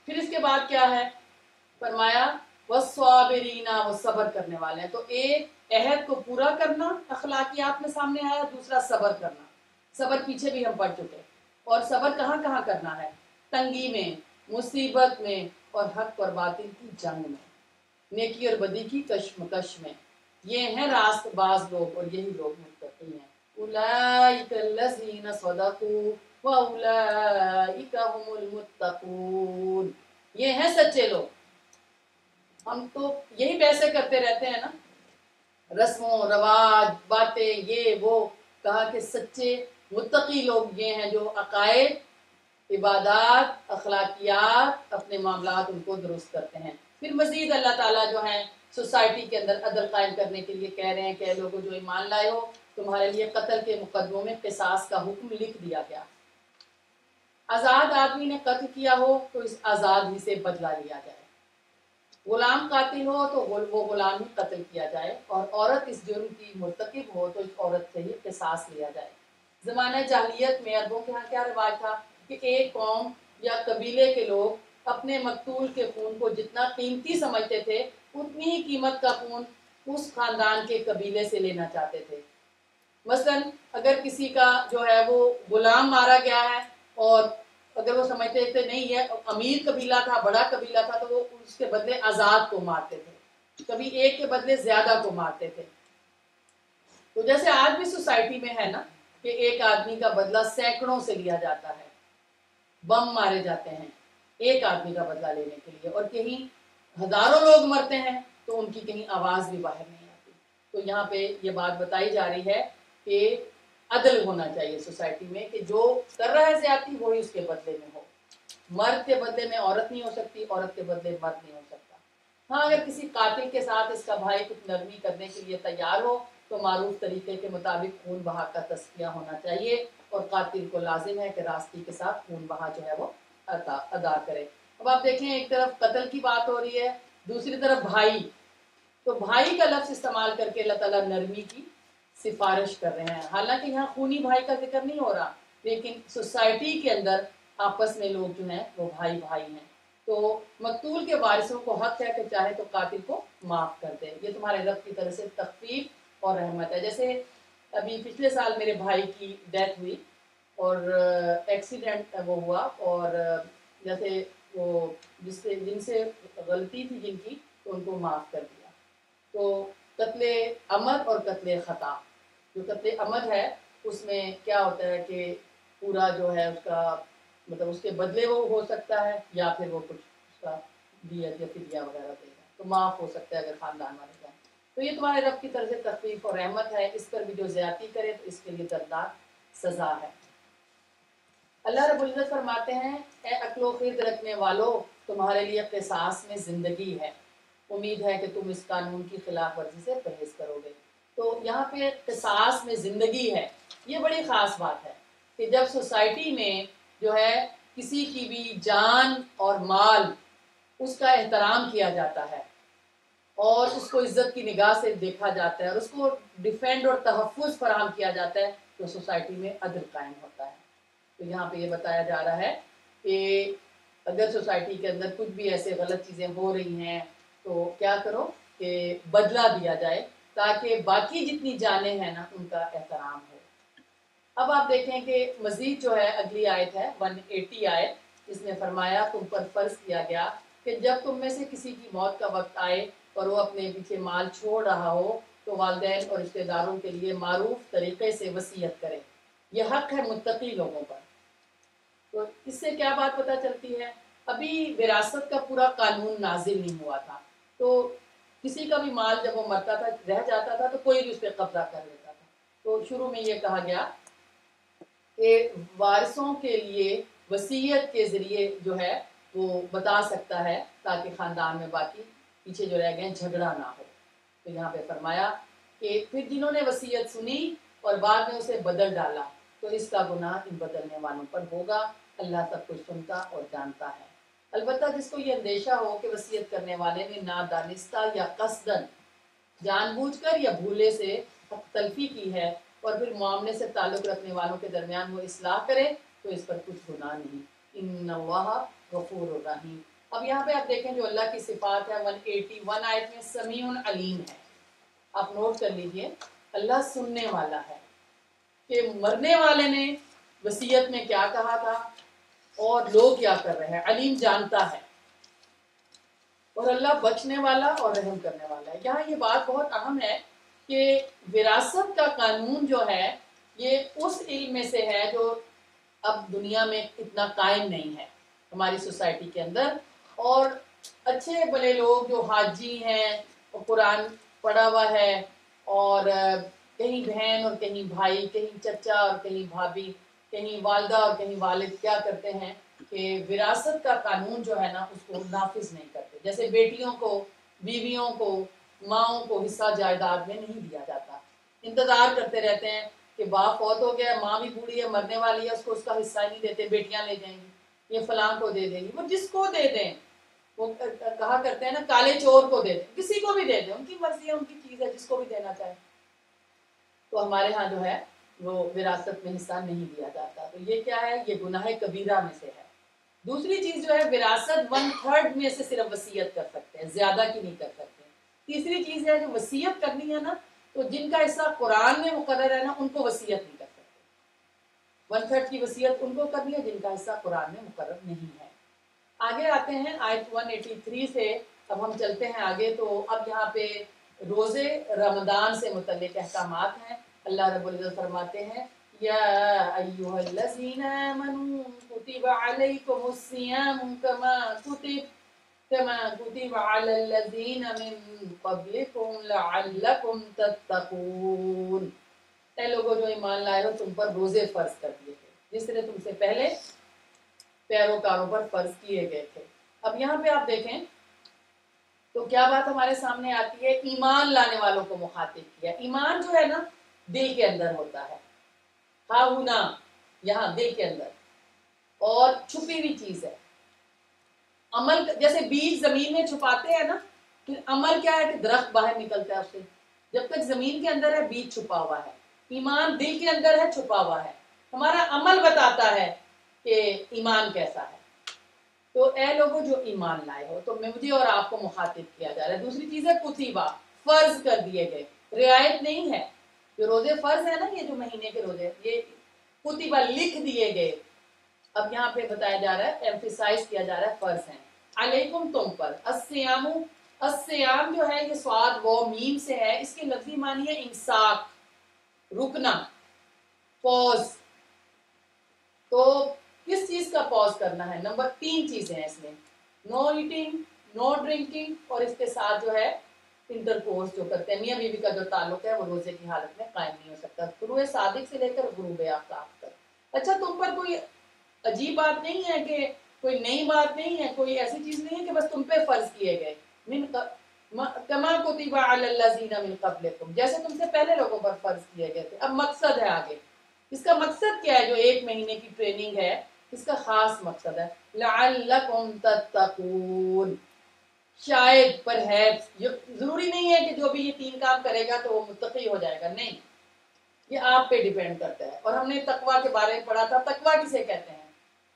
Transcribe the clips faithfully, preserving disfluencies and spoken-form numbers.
پھر اس کے بعد کیا ہے؟ فرمایا وَالصَّابِرِينَ، وہ صبر کرنے والے ہیں. تو ایک عہد کو پورا کرنا اخلاقیات میں سامنے آیا، دوسرا صبر کرنا. صبر پیچھے بھی ہم پڑھ چکے. اور صبر کہاں کہاں کرنا ہے؟ تنگی میں، مصیبت میں، اور حق اور باطل کی جنگ میں، نیکی اور بدی کی کشمکش میں. یہ ہیں راست باز لوگ، اور یہی لوگ متقی ہیں. اولئک الذین صدقوا واولئک هم المتقون. یہ ہیں سچے لوگ. ہم تو یہی پیسے کرتے رہتے ہیں نا، رسموں رواج باتیں یہ وہ. کہا کہ سچے متقی لوگ یہ ہیں جو عقائد، عبادات، اخلاقیات، اپنے معاملات ان کو درست کرتے ہیں. پھر مزید اللہ تعالیٰ جو ہیں سوسائٹی کے اندر عدل قائم کرنے کے لیے کہہ رہے ہیں کہ اے لوگوں جو ایمان لائے ہو، تمہارے لیے قتل کے مقدموں میں قصاص کا حکم لکھ دیا گیا. آزاد آدمی نے قتل کیا ہو تو اس آزاد ہی سے بدلہ لیا جائے. غلام قاتل ہو تو وہ غلام ہی قتل کیا جائے، اور عورت اس جرم کی مرتکب ہو تو اس عورت سے ہی قصاص لیا جائے. زمانہ جاہلیت میں عربوں کے ہاں کیا رواج تھا کہ ایک قوم یا قبیلے کے لوگ اپنے مقتول کے خون کو جتنا قیمتی سمجھتے تھے، اتنی ہی قیمت کا خون اس خاندان کے قبیلے سے لینا چاہتے تھے. مثلا اگر کسی کا جو ہے وہ غلام مارا گیا ہے، اور اگر وہ سمجھتے تھے نہیں ہے امیر قبیلہ تھا، بڑا قبیلہ تھا، تو وہ اس کے بدلے آزاد کو مارتے تھے، کبھی ایک کے بدلے زیادہ کو مارتے تھے. تو جیسے آج بھی سوسائٹی میں ہے نا کہ ایک آدمی کا بدلہ سینکڑوں سے لیا جاتا ہے، بم مارے جاتے ہیں ایک آدمی کا بدلہ لینے کے لیے، اور کہیں ہزاروں لوگ مرتے ہیں تو ان کی کہیں آواز بھی باہر نہیں آتی. تو یہاں پہ یہ بات بتائی جا رہی ہے کہ عدل ہونا چاہیے سوسائٹی میں، کہ جو کر رہا ہے زیادتی وہی اس کے بدلے میں ہو. مرد کے بدلے میں عورت نہیں ہو سکتی، عورت کے بدلے مرد نہیں ہو سکتا. ہاں اگر کسی قاتل کے ساتھ اس کا بھائی کچھ نرمی کرنے کے لیے تیار ہو تو معروف طریقے کے مطابق خون بہا کا تسکیہ ہونا چاہیے، اور قاتل کو لازم ہے کہ راستی کے ساتھ خون بہا جو ہے وہ ادا ادا کرے. اب آپ دیکھیں ایک طرف قتل کی بات ہو رہی ہے، دوسری طرف بھائی. تو بھائی کا لفظ استعمال کر کے اللہ تعالیٰ نرمی کی سفارش کر رہے ہیں. حالانکہ یہاں خونی بھائی کا ذکر نہیں ہو رہا، لیکن سوسائٹی کے اندر آپس میں لوگ جو ہیں وہ بھائی بھائی ہیں. تو مقتول کے وارثوں کو حق ہے کہ چاہے تو قاتل کو معاف کر دے. یہ تمہارے رب کی طرف سے تخفیف اور رحمت ہے. جیسے ابھی پچھلے سال میرے بھائی کی ڈیتھ ہوئی، اور ایکسیڈنٹ وہ ہوا، اور جیسے وہ جس سے جن سے غلطی تھی جن کی، تو ان کو معاف کر دیا. تو قتل عمد اور قتل خطا، جو قتل عمد ہے اس میں کیا ہوتا ہے کہ پورا جو ہے اس کا مطلب اس کے بدلے وہ ہو سکتا ہے، یا پھر وہ کچھ اس کا دیت یا فدیہ وغیرہ دے گا تو معاف ہو سکتا ہے اگر خاندان والے جائیں. تو یہ تمہارے رب کی طرف سے تخفیف اور رحمت ہے. اس پر بھی جو زیادتی کرے تو اس کے لیے دردناک سزا ہے. اللہ رب العزت فرماتے ہیں اے عقل و خرد رکھنے والو، تمہارے لیے قصاص میں زندگی ہے، امید ہے کہ تم اس قانون کی خلاف ورزی سے پرہیز کرو گے. تو یہاں پہ قصاص میں زندگی ہے، یہ بڑی خاص بات ہے کہ جب سوسائٹی میں جو ہے کسی کی بھی جان اور مال اس کا احترام کیا جاتا ہے، اور اس کو عزت کی نگاہ سے دیکھا جاتا ہے، اور اس کو ڈیفینڈ اور تحفظ فراہم کیا جاتا ہے، تو سوسائٹی میں عدل قائم ہوتا ہے. تو یہاں پہ یہ بتایا جا رہا ہے کہ اگر سوسائٹی کے اندر کچھ بھی ایسے غلط چیزیں ہو رہی ہیں تو کیا کرو کہ بدلہ دیا جائے، تاکہ باقی جتنی جانیں ہیں نا ان کا احترام ہو. اب آپ دیکھیں کہ مزید جو ہے اگلی آیت ہے ون ایٹی آیت، اس میں فرمایا تم پر فرض کیا گیا کہ جب تم میں سے کسی کی موت کا وقت آئے اور وہ اپنے پیچھے مال چھوڑ رہا ہو تو والدین اور رشتہ داروں کے لیے معروف طریقے سے وصیت کرے. یہ حق ہے متقی لوگوں پر. تو اس سے کیا بات پتہ چلتی ہے؟ ابھی وراثت کا پورا قانون نازل نہیں ہوا تھا، تو کسی کا بھی مال جب وہ مرتا تھا رہ جاتا تھا تو کوئی بھی اس پہ قبضہ کر لیتا تھا. تو شروع میں یہ کہا گیا کہ وارثوں کے لیے وصیت کے ذریعے جو ہے وہ بتا سکتا ہے تاکہ خاندان میں باقی پیچھے جو رہ گئے جھگڑا نہ ہو. تو یہاں پہ فرمایا کہ پھر جنہوں نے وصیت سنی اور بعد میں اسے بدل ڈالا تو اس کا گناہ ان بدلنے والوں پر ہوگا. اللہ سب کچھ سنتا اور جانتا ہے. البتہ جس کو یہ اندیشہ ہو کہ وصیت کرنے والے نے نادانستہ یا قصدن، جان بوجھ کر یا بھولے سے حق تلفی کی ہے، اور پھر معاملے سے تعلق رکھنے والوں کے درمیان وہ اصلاح کرے تو اس پر کچھ گناہ نہیں. ان اللہ غفور الرحیم، اب یہاں پہ آپ دیکھیں جو اللہ کی صفات ہے ون ایٹی ون آیت میں سمیع علیم ہے. آپ نوٹ کر لیجئے اللہ سننے والا ہے کہ مرنے والے نے وصیت میں کیا کہا تھا اور لوگ کیا کر رہے ہیں. علیم جانتا ہے. اور اللہ بخشنے والا اور رحم کرنے والا ہے. یہاں یہ بات بہت اہم ہے کہ وراثت کا قانون جو ہے یہ اس علم میں سے ہے جو اب دنیا میں اتنا قائم نہیں ہے ہماری سوسائٹی کے اندر. اور اچھے بڑے لوگ جو حاجی ہیں اور قرآن پڑھا ہوا ہے اور کہیں بہن اور کہیں بھائی، کہیں چچا اور کہیں بھابھی، کہیں والدہ اور کہیں والد کیا کرتے ہیں کہ وراثت کا قانون جو ہے نا اس کو نافذ نہیں کرتے. جیسے بیٹیوں کو، بیویوں کو، ماؤں کو حصہ جائیداد میں نہیں دیا جاتا. انتظار کرتے رہتے ہیں کہ باپ فوت ہو گیا، ماں بھی بوڑھی ہے، مرنے والی ہے، اس کو اس کا حصہ ہی نہیں دیتے، بیٹیاں لے جائیں گی، یہ فلاں کو دے دیں گی. وہ جس کو دے دیں، وہ کہا کرتے ہیں نا کالے چور کو دے دیں، کسی کو بھی دے دیں، ان کی مرضی ہے، ان کی چیز ہے، جس کو بھی دینا چاہے. تو ہمارے ہاں جو ہے وہ وراثت میں حصہ نہیں دیا جاتا. تو یہ کیا ہے؟ یہ گناہ کبیرہ میں سے ہے. دوسری چیز جو ہے وراثت ون تھرڈ میں سے صرف وصیت کر سکتے ہیں، زیادہ کی نہیں کر سکتے. تیسری چیز ہے جو وصیت کرنی ہے نا تو جن کا حصہ قرآن میں مقرر ہے نا ان کو وصیت نہیں کر سکتے. ون تھرڈ کی وصیت ان کو کرنی ہے جن کا حصہ قرآن میں مقرر نہیں ہے. آگے آتے ہیں آیت ون ایٹی تھری سے. اب ہم چلتے ہیں آگے. تو اب یہاں پہ روزے رمضان سے متعلق احکامات ہیں. اللہ رب العزت فرماتے ہیں یا ایھا الذین آمنوا کتب علیکم الصیام کما کتب کما کتب علی الذین من قبلکم لعلکم تتقون. اے لوگوں جو ایمان لائے ہو تم پر روزے فرض کر دیے گئے جس طرح تم سے پہلے پیروکاروں پر فرض کیے گئے تھے. اب یہاں پہ آپ دیکھیں تو کیا بات ہمارے سامنے آتی ہے؟ ایمان لانے والوں کو مخاطب کیا. ایمان جو ہے نا دل کے اندر ہوتا ہے، ہاں ہونا یہاں دل کے اندر، اور چھپی ہوئی چیز ہے. عمل جیسے بیج زمین میں چھپاتے ہیں نا، پھر عمل کیا ہے کہ درخت باہر نکلتا ہے اس سے. جب تک زمین کے اندر ہے بیج چھپا ہوا ہے. ایمان دل کے اندر ہے، چھپا ہوا ہے. ہمارا عمل بتاتا ہے کہ ایمان کیسا ہے. تو اے لوگوں جو ایمان لائے ہو، تو مجھے اور آپ کو مخاطب کیا جا رہا ہے. دوسری چیز ہے کتیبہ، فرض کر دیے گئے، رعایت نہیں ہے. جو روزے فرض ہے نا، یہ جو مہینے کے روزے، یہ کتیبہ لکھ دیے گئے. اب یہاں پہ بتایا جا رہا ہے، ایمفیسائز کیا جا رہا ہے فرض ہیں. علیکم تم پر. الصیام، الصیام جو ہے یہ صاد و میم سے ہے. اس کے لفظی معنی ہے امساک، رکنا، پوز. تو کس چیز کا پوز کرنا ہے؟ نمبر تین چیزیں ہیں اس میں، نو ایٹنگ، نو ڈرنکنگ، اور اس کے ساتھ جو ہے انٹر کورس جو کرتے ہیں، میاں بیوی کا جو تعلق ہے وہ روزے کی حالت میں قائم نہیں ہو سکتا، طلوع صادق سے لے کر غروب آفتاب تک. اچھا تم پر کوئی عجیب بات نہیں ہے کہ کوئی نئی بات نہیں ہے، کوئی ایسی چیز نہیں ہے کہ بس تم پہ فرض کیے گئے. من کما کتب علی الذین من قبلکم، جیسے تم سے پہلے لوگوں پر فرض کیے گئے تھے. اب مقصد ہے آگے، اس کا مقصد کیا ہے؟ جو ایک مہینے کی ٹریننگ ہے اس کا خاص مقصد ہے لعلکم تتقون، شاید پرہیز. ضروری نہیں ہے کہ جو بھی یہ تین کام کرے گا تو وہ متقی ہو جائے گا، نہیں، یہ آپ پہ ڈیپینڈ کرتا ہے. اور ہم نے تقویٰ کے بارے میں پڑھا تھا. تقویٰ کسے کہتے ہیں؟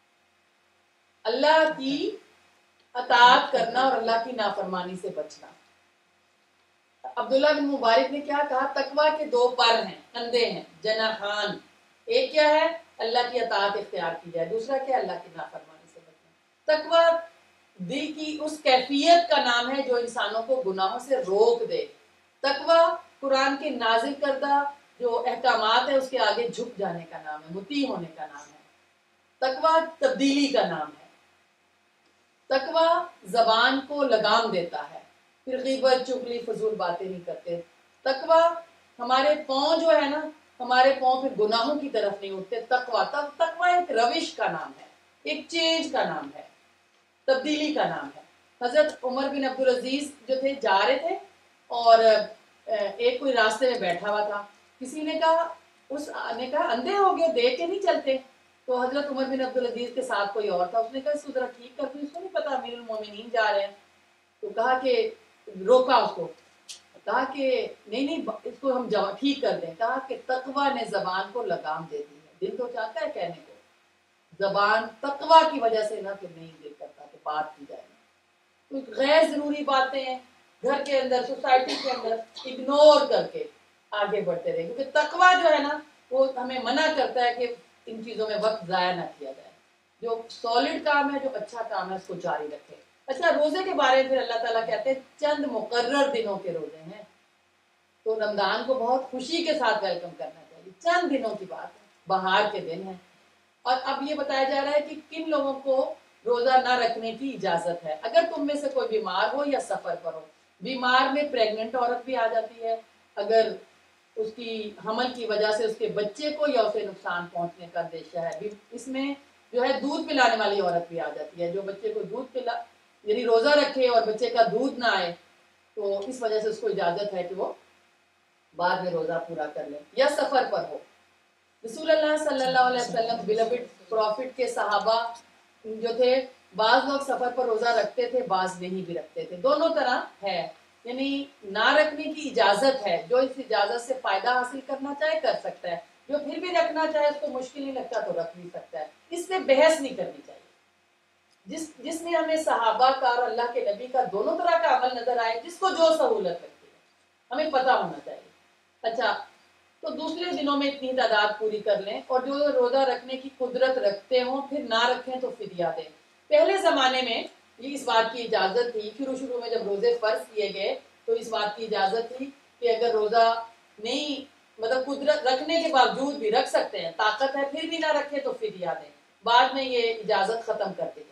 اللہ کی اطاعت کرنا اور اللہ کی نافرمانی سے بچنا. عبداللہ بن مبارک نے کیا کہا؟ تقویٰ کے دو پر ہیں، کندھے ہیں، جناحان. ایک کیا ہے؟ اللہ کی اطاعت اختیار کی جائے. دوسرا کیا؟ اللہ کی نافرمانی سے بچنا. تقویٰ دل کی اس کیفیت کا نام ہے جو انسانوں کو گناہوں سے روک دے. تقویٰ قرآن کے نازل کردہ جو احکامات ہیں اس کے آگے جھک جانے کا نام ہے، مطیع ہونے کا نام ہے. تقویٰ تبدیلی کا نام ہے. تقویٰ زبان کو لگام دیتا ہے، پھر غیبت، چغلی، فضول باتیں نہیں کرتے. تقویٰ ہمارے پاؤں جو ہے نا، ہمارے پاؤں پھر گناہوں کی طرف نہیں اٹھتے. تقویٰ تقویٰ ایک روش کا نام ہے، ایک چینج کا نام ہے، تبدیلی کا نام ہے. حضرت عمر بن عبدالعزیز جو تھے جا رہے تھے اور ایک کوئی راستے میں بیٹھا ہوا تھا. کسی نے کہا، اس نے کہا اندھے ہو گئے، دیکھ کے نہیں چلتے. تو حضرت عمر بن عبدالعزیز کے ساتھ کوئی اور تھا. اس نے کہا اس کو ذرا ٹھیک کر دو، اس کو نہیں پتا امیر المومنین جا رہے ہیں. تو کہا کہ روکا اس کو، کہا کہ نہیں نہیں اس کو ہم ٹھیک کر دیں. کہا کہ تقویٰ نے زبان کو لگام دے دی ہے. دل تو چاہتا ہے کہنے کو، زبان تقویٰ کی وجہ سے نہ کہ نہیں دل کرتا کہ بات کی جائے. غیر ضروری باتیں گھر کے اندر سوسائٹی کے اندر اگنور کر کے آگے بڑھتے رہے، کیونکہ تقویٰ جو ہے نا وہ ہمیں منع کرتا ہے کہ ان چیزوں میں وقت ضائع نہ کیا جائے، جو سالڈ کام ہے، جو اچھا کام ہے اس کو جاری رکھے۔ اچھا، روزے کے بارے میں پھر اللہ تعالیٰ کہتے ہیں چند مقرر دنوں کے روزے ہیں، تو رمضان کو بہت خوشی کے ساتھ ویلکم کرنا چاہیے، چند دنوں کی بات ہے، بہار کے دن ہے۔ اور اب یہ بتایا جا رہا ہے کہ کن لوگوں کو روزہ نہ رکھنے کی اجازت ہے، اگر تم میں سے کوئی بیمار ہو یا سفر پر ہو۔ بیمار میں پریگننٹ عورت بھی آ جاتی ہے، اگر اس کی حمل کی وجہ سے اس کے بچے کو یا اسے نقصان پہنچنے کا اندیشہ ہے۔ اس میں جو ہے دودھ پلانے والی عورت بھی آ جاتی ہے، جو بچے کو دودھ پلا یعنی روزہ رکھے اور بچے کا دودھ نہ آئے تو اس وجہ سے اس کو اجازت ہے کہ وہ بعد میں روزہ پورا کر لے، یا سفر پر ہو۔ رسول اللہ صلی اللہ علیہ وسلم بلوڈ پروفٹ کے صحابہ جو تھے، بعض لوگ سفر پر روزہ رکھتے تھے، بعض نہیں بھی رکھتے تھے، دونوں طرح ہے، یعنی نہ رکھنے کی اجازت ہے، جو اس اجازت سے فائدہ حاصل کرنا چاہے کر سکتا ہے، جو پھر بھی رکھنا چاہے اس کو مشکل نہیں لگتا تو رکھ بھی سکتا ہے، اس میں بحث نہیں کرنی چاہیے۔ جس جس میں ہمیں صحابہ کا اور اللہ کے نبی کا دونوں طرح کا عمل نظر آئے، جس کو جو سہولت لگتی ہے ہمیں پتہ ہونا چاہیے۔ اچھا، تو دوسرے دنوں میں اتنی تعداد پوری کر لیں، اور جو روزہ رکھنے کی قدرت رکھتے ہوں پھر نہ رکھیں تو فدیہ دیں۔ پہلے زمانے میں یہ اس بات کی اجازت تھی، شروع شروع میں جب روزے فرض کیے گئے تو اس بات کی اجازت تھی کہ اگر روزہ نہیں مطلب قدرت رکھنے کے باوجود بھی رکھ سکتے ہیں، طاقت ہے پھر بھی نہ رکھے تو فدیہ دیں۔ بعد میں یہ اجازت ختم کر دی گئی،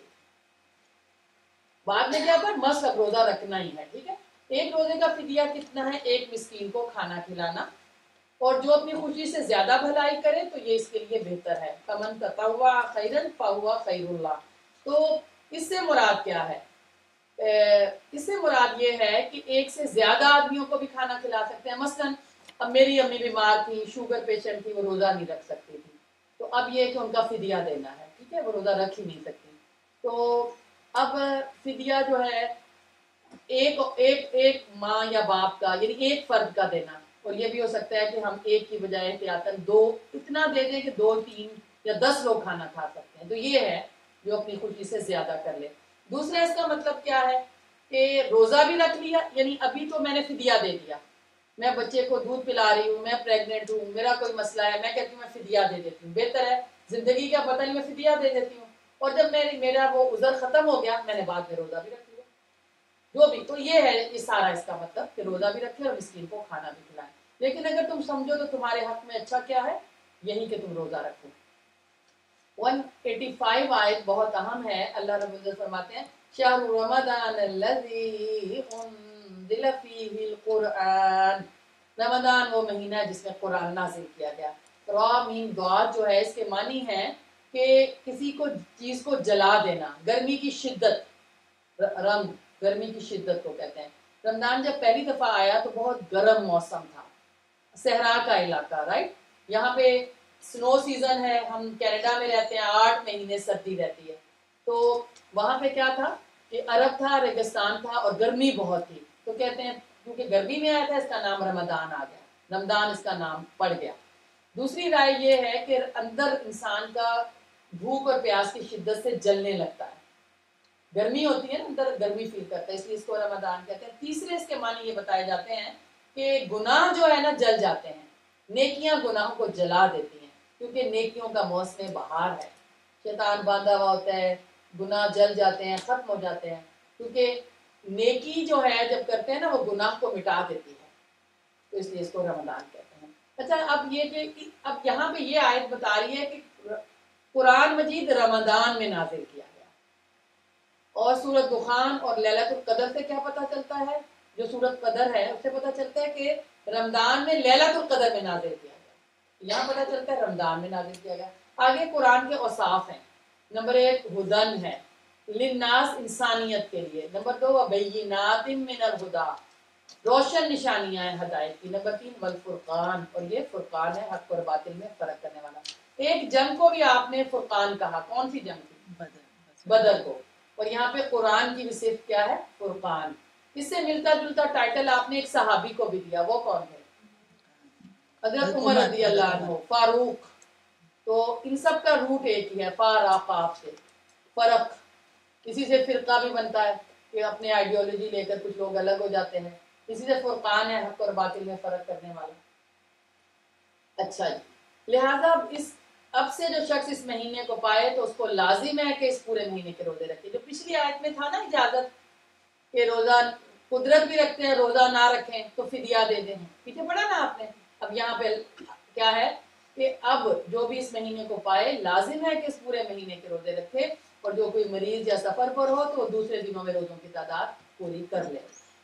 بعد میں کیا پر مست اب روزہ رکھنا ہی ہے، ٹھیک ہے۔ ایک روزے کا فدیہ کتنا ہے؟ ایک مسکین کو کھانا کھلانا، اور جو اپنی خوشی سے زیادہ بھلائی کرے تو یہ اس کے لیے بہتر ہے۔ فمن تطوع خیرا فہو خیر اللہ۔ تو اس سے مراد کیا ہے؟ اس سے مراد یہ ہے کہ ایک سے زیادہ آدمیوں کو بھی کھانا کھلا سکتے ہیں۔ مثلا اب میری امی بیمار تھی، شوگر پیشنٹ تھی، وہ روزہ نہیں رکھ سکتی تھی، تو اب یہ کہ ان کا فدیہ دینا ہے، ٹھیک ہے، وہ روزہ رکھ ہی نہیں سکتی، تو اب فدیہ جو ہے ایک ایک ایک ماں یا باپ کا، یعنی ایک فرد کا دینا، اور یہ بھی ہو سکتا ہے کہ ہم ایک کی بجائے احتیاطاً دو اتنا دے دیں کہ دو تین یا دس لوگ کھانا کھا سکتے ہیں، تو یہ ہے جو اپنی خوشی سے زیادہ کر لے۔ دوسرا اس کا مطلب کیا ہے کہ روزہ بھی رکھ لیا، یعنی ابھی تو میں نے فدیہ دے دیا، میں بچے کو دودھ پلا رہی ہوں، میں پریگننٹ ہوں، میرا کوئی مسئلہ ہے، میں کہتی ہوں میں فدیہ دے دیتی ہوں، بہتر ہے، زندگی کا پتہ نہیں، میں فدیہ دے دیتی ہوں، اور جب میری میرا وہ عذر ختم ہو گیا میں نے بعد میں روزہ بھی رکھ لیا، جو بھی، تو یہ ہے یہ سارا اس کا مطلب کہ روزہ بھی رکھے اور مسکین کو کھانا بھی کھلائے۔ لیکن اگر تم سمجھو تو تمہارے حق میں اچھا کیا ہے؟ یہی کہ تم روزہ رکھو۔ ایک سو پچاسی آیت بہت اہم ہے، اللہ رب العزت فرماتے ہیں شہر رمضان الذی انزل فیہ القرآن، رمضان وہ مہینہ ہے جس میں قرآن نازل کیا گیا۔ را مین دعا جو ہے اس کے معنی ہے کہ کسی کو چیز کو جلا دینا، گرمی کی شدت، رم گرمی کی شدت کو کہتے ہیں۔ رمضان جب پہلی دفعہ آیا تو بہت گرم موسم تھا، صحرا کا علاقہ، رائٹ، یہاں پہ سنو سیزن ہے، ہم کینیڈا میں رہتے ہیں، آٹھ مہینے سردی رہتی ہے، تو وہاں پہ کیا تھا کہ عرب تھا، ریگستان تھا، اور گرمی بہت تھی، تو کہتے ہیں کیونکہ گرمی میں آیا تھا اس کا نام رمضان آ گیا، رمضان اس کا نام پڑ گیا۔ دوسری رائے یہ ہے کہ اندر انسان کا بھوک اور پیاس کی شدت سے جلنے لگتا ہے، گرمی ہوتی ہے نا، اندر گرمی فیل کرتا ہے، اس لیے اس کو رمضان کہتے ہیں۔ تیسرے اس کے معنی یہ بتائے جاتے ہیں کہ گناہ جو ہے نا جل جاتے ہیں، نیکیاں گناہوں کو جلا دیتی ہیں، کیونکہ نیکیوں کا موسم بہار ہے، شیطان باندھا ہوا ہوتا ہے، گناہ جل جاتے ہیں، ختم ہو جاتے ہیں، کیونکہ نیکی جو ہے جب کرتے ہیں نا وہ گناہ کو مٹا دیتی ہے، تو اس لیے اس کو رمضان کہتے ہیں۔ اچھا، اب یہ کہ اب یہاں پہ یہ آیت بتا رہی ہے کہ قرآن مجید رمضان میں نازل کیا گیا، اور سورۃ دخان اور لیلۃ القدر سے کیا پتہ چلتا ہے؟ جو سورۃ قدر ہے اس سے پتہ چلتا ہے کہ رمضان میں لیلۃ القدر میں نازل کیا گیا، یہاں پتہ چلتا ہے رمضان میں نازل کیا گیا۔ آگے قرآن کے اوصاف ہیں، نمبر ایک ہدن ہے للناس، انسانیت کے لیے، نمبر دو وبینات من الہدی، روشن نشانیاں ہیں ہدایت کی، نمبر تین والفرقان، اور یہ فرقان ہے حق اور باطل میں فرق کرنے والا۔ ایک جنگ کو بھی آپ نے فرقان کہا، کون سی جنگ تھی؟ بدر، بدر کو، اور یہاں پہ قرآن کی بھی صرف کیا ہے؟ فرقان۔ اس سے ملتا جلتا ٹائٹل آپ نے ایک صحابی کو بھی دیا، وہ کون ہے؟ حضرت عمر رضی اللہ عنہ، فاروق۔ تو ان سب کا روٹ ایک ہی ہے، فاراقاف سے، فرق، اسی سے فرقہ بھی بنتا ہے، کہ اپنے آئیڈیالوجی لے کر کچھ لوگ الگ ہو جاتے ہیں. اسی سے فرقان ہے حق اور باطل میں فرق کرنے والا. اچھا جی، لہٰذا اس اب سے جو شخص اس مہینے کو پائے تو اس کو لازم ہے کہ اس پورے مہینے کے روزے رکھے. جو پچھلی آیت میں تھا نا اجازت کہ روزہ قدرت بھی رکھتے ہیں روزہ نہ رکھیں تو فدیہ دے دیں، پیچھے پڑھا نا آپ نے. اب یہاں پہ کیا ہے کہ اب جو بھی اس مہینے کو پائے لازم ہے کہ اس پورے مہینے کے روزے رکھے، اور جو کوئی مریض یا سفر پر ہو تو وہ دوسرے دنوں میں روزوں کی تعداد پوری کر لے.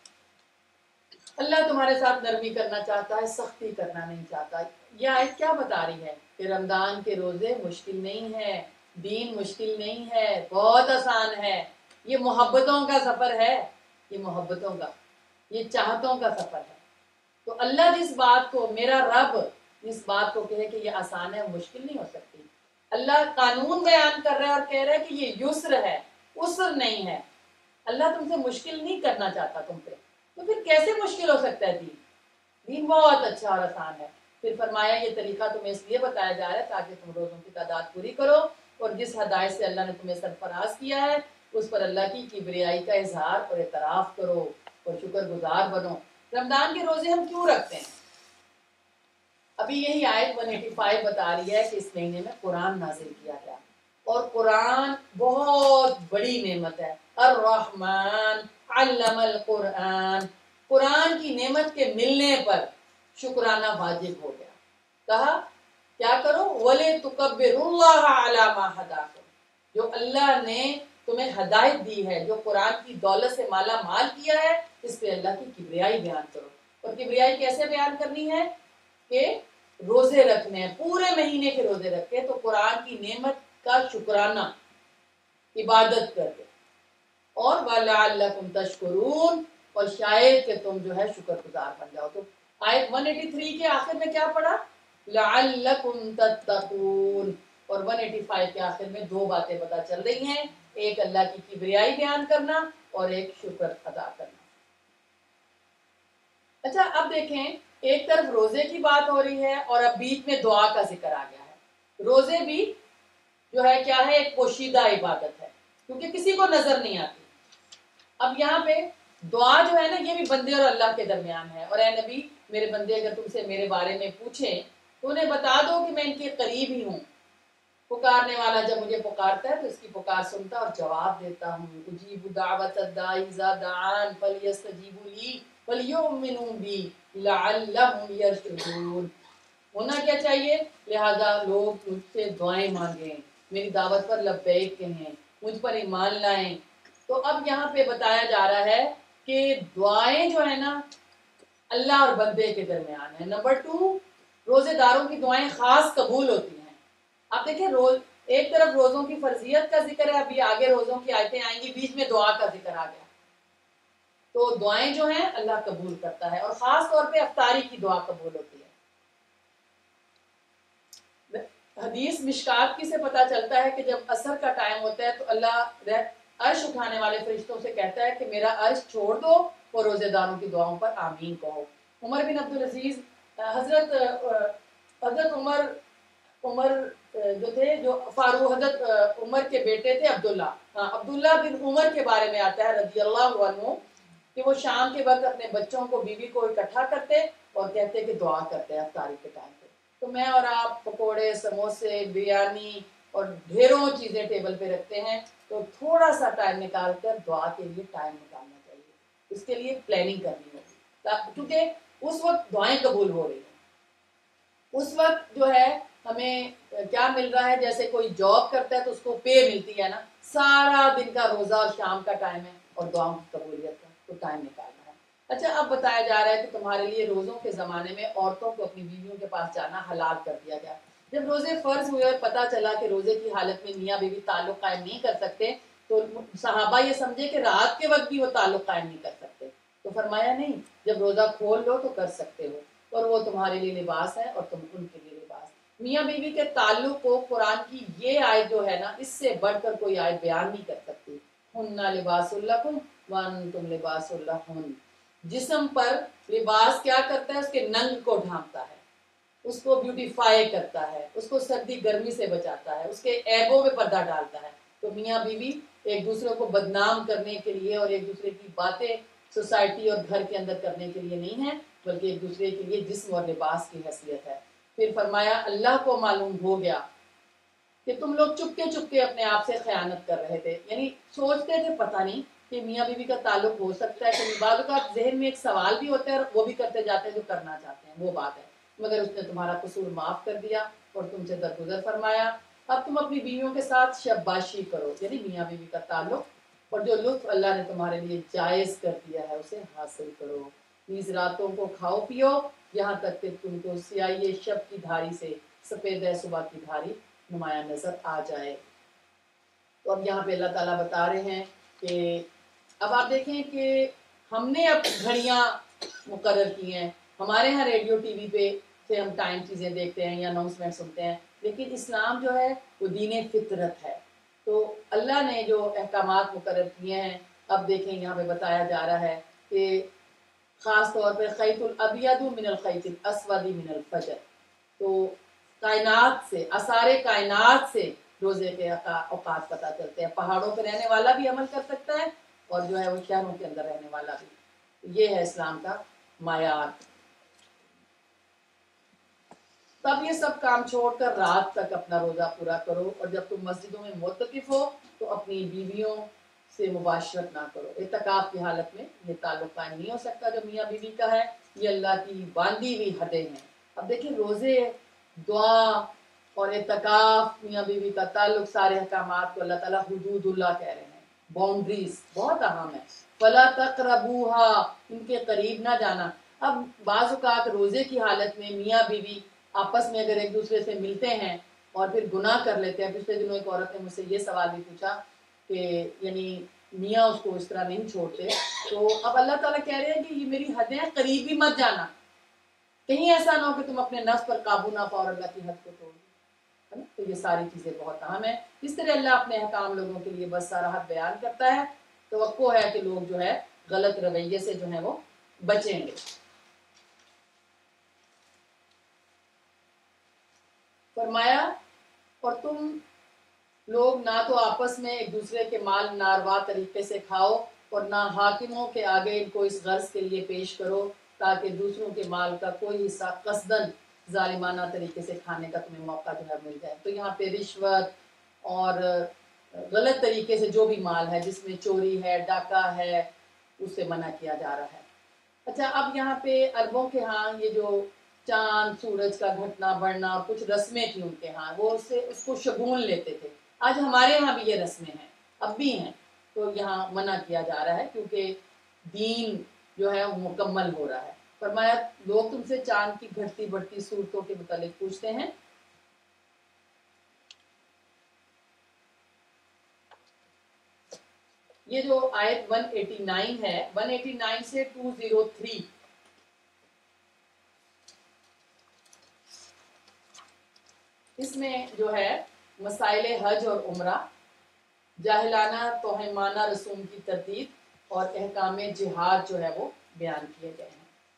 اللہ تمہارے ساتھ نرمی کرنا چاہتا ہے، سختی کرنا نہیں چاہتا. یہ آیت کیا بتا رہی ہے کہ رمضان کے روزے مشکل نہیں ہے، دین مشکل نہیں ہے، بہت آسان ہے. یہ محبتوں کا سفر ہے، یہ محبتوں کا، یہ چاہتوں کا سفر ہے. تو اللہ جس بات کو، میرا رب جس بات کو کہے کہ یہ آسان ہے، مشکل نہیں ہو سکتی. اللہ قانون بیان کر رہا ہے اور کہہ رہا ہے کہ یہ یسر ہے، عسر نہیں ہے. اللہ تم سے مشکل نہیں کرنا چاہتا تم پہ، تو پھر کیسے مشکل ہو سکتا ہے دین؟ دین بہت اچھا اور آسان ہے. پھر فرمایا یہ طریقہ تمہیں اس لیے بتایا جا رہا ہے تاکہ تم روزوں کی تعداد پوری کرو، اور جس ہدایت سے اللہ نے تمہیں سرفراز کیا ہے اس پر اللہ کی کبریائی کا اظہار اور اعتراف کرو اور شکر گزار بنو. رمضان کے روزے ہم کیوں رکھتے ہیں؟ ابھی یہی آیت ایک سو پچاسی بتا رہی ہے کہ اس مہینے میں قرآن نازل کیا گیا، اور قرآن بہت بڑی نعمت ہے. الرحمن علم القرآن، قرآن کی نعمت کے ملنے پر شکرانہ واجب ہو گیا. کہا کیا کرو؟ وَلِتُكَبِّرُوا اللَّهَ عَلَى مَا هَدَاكُمْ، جو اللہ نے تمہیں ہدایت دی ہے، جو قرآن کی دولت سے مالا مال کیا ہے، اس پہ اللہ کی کبریائی بیان کرو. اور کبریائی کیسے بیان کرنی ہے؟ کہ روزے رکھنے ہیں، پورے مہینے کے روزے رکھے تو قرآن کی نعمت کا شکرانہ عبادت کر کے، اور وَلَعَلَّكُمْ تَشْكُرُونَ، اور شاید کہ تم جو ہے شکر گزار بن جاؤ. تو آیت ایک سو تراسی کے آخر میں کیا پڑھا؟ لَعَلَّكُمْ تَتَّقُونَ. اور ایک سو پچاسی کے آخر میں دو باتیں پتہ چل رہی ہیں، ایک اللہ کی کبریائی بیان کرنا اور ایک شکر ادا کرنا. اچھا اب دیکھیں، ایک طرف روزے کی بات ہو رہی ہے اور اب بیچ میں دعا کا ذکر آ گیا ہے. روزے بھی جو ہے کیا ہے؟ ایک پوشیدہ عبادت ہے کیونکہ کسی کو نظر نہیں آتی. اب یہاں پہ دعا جو ہے نا یہ بھی بندے اور اللہ کے درمیان ہے. اور اے نبی میرے بندے اگر تم سے میرے بارے میں پوچھیں تو انہیں بتا دو کہ میں ان کے قریب ہی ہوں. پکارنے والا جب مجھے پکارتا ہے تو اس کی پکار سنتا اور جواب دیتا ہوں. اجیب دعوت الداعی اذا دعان فلیستجیبوا لی ولیؤمنوا بی لعلہم یرشدون. ہونا کیا چاہیے؟ لہذا لوگ مجھ سے دعائیں مانگیں، میری دعوت پر لبیک کہیں، مجھ پر ایمان لائیں. تو اب یہاں پہ بتایا جا رہا ہے کہ دعائیں جو ہے نا اللہ اور بندے کے درمیان ہے. نمبر ٹو، روزے داروں کی دعائیں خاص قبول ہوتی ہیں. آپ دیکھیں روز ایک طرف روزوں کی فرضیت کا ذکر ہے، ابھی آگے روزوں کی آیتیں آئیں گی، بیچ میں دعا کا ذکر آ گیا. تو دعائیں جو ہیں اللہ قبول کرتا ہے، اور خاص طور پہ افطاری کی دعا قبول ہوتی ہے. حدیث مشکات کی سے پتہ چلتا ہے کہ جب عصر کا ٹائم ہوتا ہے تو اللہ عرش اٹھانے والے فرشتوں سے کہتا ہے کہ میرا عرش چھوڑ دو اور روزے داروں کی دعاؤں پر آمین کہو. عمر بن عبدالعزیز، حضرت حضرت عمر عمر جو تھے، جو فاروق حضرت عمر کے بیٹے تھے عبداللہ، ہاں عبداللہ بن عمر کے بارے میں آتا ہے رضی اللہ عنہ کہ وہ شام کے وقت اپنے بچوں کو، بیوی کو اکٹھا کرتے اور کہتے کہ دعا کرتے ہیں افطاری کے ٹائم پہ. تو میں اور آپ پکوڑے، سموسے، بریانی اور ڈھیروں چیزیں ٹیبل پہ رکھتے ہیں، تو تھوڑا سا ٹائم نکال کر دعا کے لیے ٹائم نکالنا چاہیے. اس کے لیے پلاننگ کرنی ہوگی کیونکہ اس وقت دعائیں قبول ہو رہی ہیں. اس وقت جو ہے ہمیں کیا مل رہا ہے؟ جیسے کوئی جاب کرتا ہے تو اس کو پے ملتی ہے نا، سارا دن کا روزہ اور شام کا ٹائم ہے اور دعاؤں کی قبولیت کا تو ٹائم نکالنا ہے. اچھا اب بتایا جا رہا ہے کہ تمہارے لیے روزوں کے زمانے میں عورتوں کو اپنی بیویوں کے پاس جانا حلال کر دیا گیا. جب روزے فرض ہوئے اور پتہ چلا کہ روزے کی حالت میں میاں بیوی تعلق قائم نہیں کر سکتے تو صحابہ یہ سمجھے کہ رات کے وقت بھی وہ تعلق قائم نہیں کر سکتے. تو فرمایا نہیں، جب روزہ کھول لو تو کر سکتے ہو، اور وہ تمہارے لیے لباس ہے اور تم ان کے لیے لباس. میاں بیوی کے تعلق کو قرآن کی یہ آیت جو ہے نا اس سے بڑھ کر کوئی آیت بیان نہیں کر سکتی. ہن لباس لکم وانتم لباس لہن. جسم پر لباس کیا کرتا ہے؟ اس کے ننگ کو ڈھانپتا ہے، اس کو بیوٹیفائی کرتا ہے، اس کو سردی گرمی سے بچاتا ہے، اس کے عیبوں میں پردہ ڈالتا ہے. تو میاں بیوی ایک دوسرے کو بدنام کرنے کے لیے اور ایک دوسرے کی باتیں سوسائٹی اور گھر کے اندر کرنے کے لیے نہیں ہے، بلکہ ایک دوسرے کے لیے جسم اور لباس کی حیثیت ہے۔ پھر فرمایا اللہ کو معلوم ہو گیا کہ تم لوگ چپکے چپکے اپنے آپ سے خیانت کر رہے تھے، یعنی سوچتے تھے پتہ نہیں کہ میاں بیوی کا تعلق ہو سکتا ہے کہ بعض اوقات ذہن میں ایک سوال بھی ہوتا ہے اور وہ بھی کرتے جاتے ہیں جو کرنا چاہتے ہیں، وہ بات ہے، مگر اس نے تمہارا قصور معاف کر دیا اور تم سے درگزر فرمایا۔ اب تم اپنی بیویوں کے ساتھ شباشی کرو، یعنی میاں بیوی کا تعلق، اور جو لطف اللہ نے تمہارے لیے جائز کر دیا ہے اسے حاصل کرو، نیز راتوں کو کھاؤ پیو یہاں تک کہ تم کو سیاہی شب کی دھاری سے سفید صبح کی دھاری نمایاں نظر آ جائے۔ تو اب یہاں پہ اللہ تعالیٰ بتا رہے ہیں کہ اب آپ دیکھیں کہ ہم نے اب گھڑیاں مقرر کی ہیں، ہمارے ہاں ریڈیو ٹی وی پہ سے ہم ٹائم چیزیں دیکھتے ہیں یا اناؤنسمنٹ سنتے ہیں، لیکن اسلام جو ہے وہ دین فطرت ہے۔ تو اللہ نے جو احکامات مقرر کیے ہیں، اب دیکھیں یہاں پہ بتایا جا رہا ہے کہ خاص طور پہ خیط الابیض من الخیط الاسود من الفجر، تو کائنات سے، آثار کائنات سے روزے کے اوقات پتہ چلتے ہیں۔ پہاڑوں پہ رہنے والا بھی عمل کر سکتا ہے اور جو ہے وہ شہروں کے اندر رہنے والا بھی، یہ ہے اسلام کا معیار۔ تب یہ سب کام چھوڑ کر رات تک اپنا روزہ پورا کرو، اور جب تم مسجدوں میں معتکف ہو تو اپنی بیویوں سے مباشرت نہ کرو۔ اعتکاف کی حالت میں یہ تعلق قائم نہیں ہو سکتا جو میاں بیوی کا ہے، یہ اللہ کی باندھی ہوئی حدیں ہیں۔ اب دیکھیں روزے، دعا اور اعتکاف، میاں بیوی کا تعلق، سارے احکامات کو اللہ تعالیٰ حدود اللہ کہہ رہے ہیں، باؤنڈریز بہت اہم ہے۔ فلا تقربوها، ان کے قریب نہ جانا۔ اب بعض اوقات روزے کی حالت میں میاں بیوی آپس میں اگر ایک دوسرے سے ملتے ہیں اور پھر گناہ کر لیتے ہیں، پچھلے دنوں ایک عورت نے مجھ سے یہ سوال بھی پوچھا کہ یعنی میاں اس کو اس طرح نہیں چھوڑتے، تو اب اللہ تعالیٰ کہہ رہے ہیں کہ یہ میری حدیں ہیں، قریب بھی مت جانا، کہیں ایسا نہ ہو کہ تم اپنے نفس پر قابو نہ پاؤ اور اللہ کی حد کو توڑ دو۔ تو یہ ساری چیزیں بہت اہم ہیں۔ اس طرح اللہ اپنے احکام لوگوں کے لیے بس راحت بیان کرتا ہے، توقع ہے کہ لوگ جو ہے غلط رویے سے جو ہے وہ بچیں گے۔ فرمایا اور تم لوگ نہ تو آپس میں ایک دوسرے کے مال ناروا طریقے سے کھاؤ اور نہ حاکموں کے آگے ان کو اس غرض کے لیے پیش کرو تاکہ دوسروں کے مال کا کوئی حصہ قصداً ظالمانہ طریقے سے کھانے کا تمہیں موقع جو ہے مل جائے۔ تو یہاں پہ رشوت اور غلط طریقے سے جو بھی مال ہے جس میں چوری ہے، ڈاکہ ہے، اس سے منع کیا جا رہا ہے۔ اچھا، اب یہاں پہ عربوں کے ہاں یہ جو چاند سورج کا گھٹنا بڑھنا اور کچھ رسمیں تھیں ان کے ہاں، وہ اس سے اس کو شگون لیتے تھے۔ آج ہمارے ہاں بھی یہ رسمیں ہیں، اب بھی ہیں، تو یہاں منع کیا جا رہا ہے کیونکہ دین جو ہے وہ مکمل ہو رہا ہے۔ فرمایا لوگ تم سے چاند کی گھٹتی بڑھتی صورتوں کے متعلق پوچھتے ہیں، یہ جو آیت ایک سو ننانوے ہے، ایک سو ننانوے سے دو سو تین، اس میں جو ہے مسائل حج اور عمرہ، جاہلانہ توہمانہ رسوم کی تردید اور احکام جہاد جو ہے وہ بیان کیے گئے ہیں۔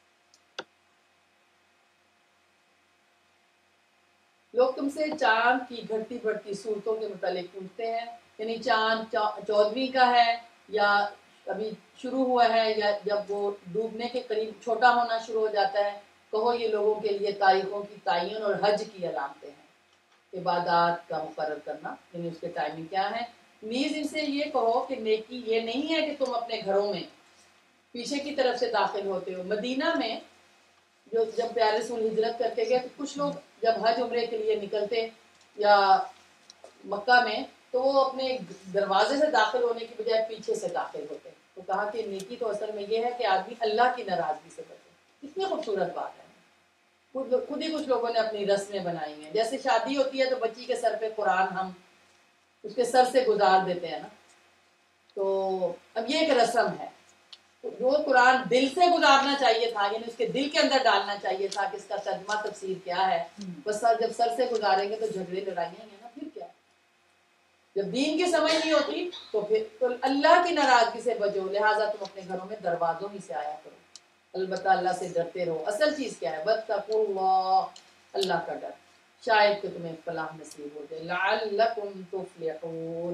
لوگ تم سے چاند کی گھٹتی بڑھتی صورتوں کے متعلق پوچھتے ہیں، یعنی چاند چودھویں کا ہے یا ابھی شروع ہوا ہے یا جب وہ ڈوبنے کے قریب چھوٹا ہونا شروع ہو جاتا ہے، کہو یہ لوگوں کے لیے تاریخوں کی تعین اور حج کی علامتیں ہیں، عبادات کا مقرر کرنا، یعنی اس کے ٹائمنگ کیا ہے۔ نیز ان سے یہ کہو کہ نیکی یہ نہیں ہے کہ تم اپنے گھروں میں پیچھے کی طرف سے داخل ہوتے ہو۔ مدینہ میں جو جب پیارے رسول ہجرت کر کے گئے تو کچھ لوگ جب حج عمرے کے لیے نکلتے یا مکہ میں تو وہ اپنے دروازے سے داخل ہونے کی بجائے پیچھے سے داخل ہوتے، تو کہا کہ نیکی تو اصل میں یہ ہے کہ آدمی اللہ کی ناراضگی سے بچے۔ کتنی خوبصورت بات ہے، خود ہی کچھ لوگوں نے اپنی رسمیں بنائی ہیں، جیسے شادی ہوتی ہے تو بچی کے سر پہ قرآن ہم اس کے سر سے گزار دیتے ہیں نا، تو اب یہ ایک رسم ہے، جو قرآن دل سے گزارنا چاہیے تھا، یعنی اس کے دل کے اندر ڈالنا چاہیے تھا کہ اس کا ترجمہ تفسیر کیا ہے، بس جب سر سے گزاریں گے تو جھگڑے لڑائیاں ہیں نا، پھر کیا؟ جب دین کی سمجھ نہیں ہوتی تو پھر تو اللہ کی ناراضگی سے بچو، لہٰذا تم اپنے گھروں میں دروازوں ہی سے آیا کرو، البتہ اللہ سے ڈرتے رہو۔ اصل چیز کیا ہے؟ واتقوا اللہ، اللہ کا ڈر، شاید کہ تمہیں فلاح نصیب ہو جائے، لعلکم تفلحون،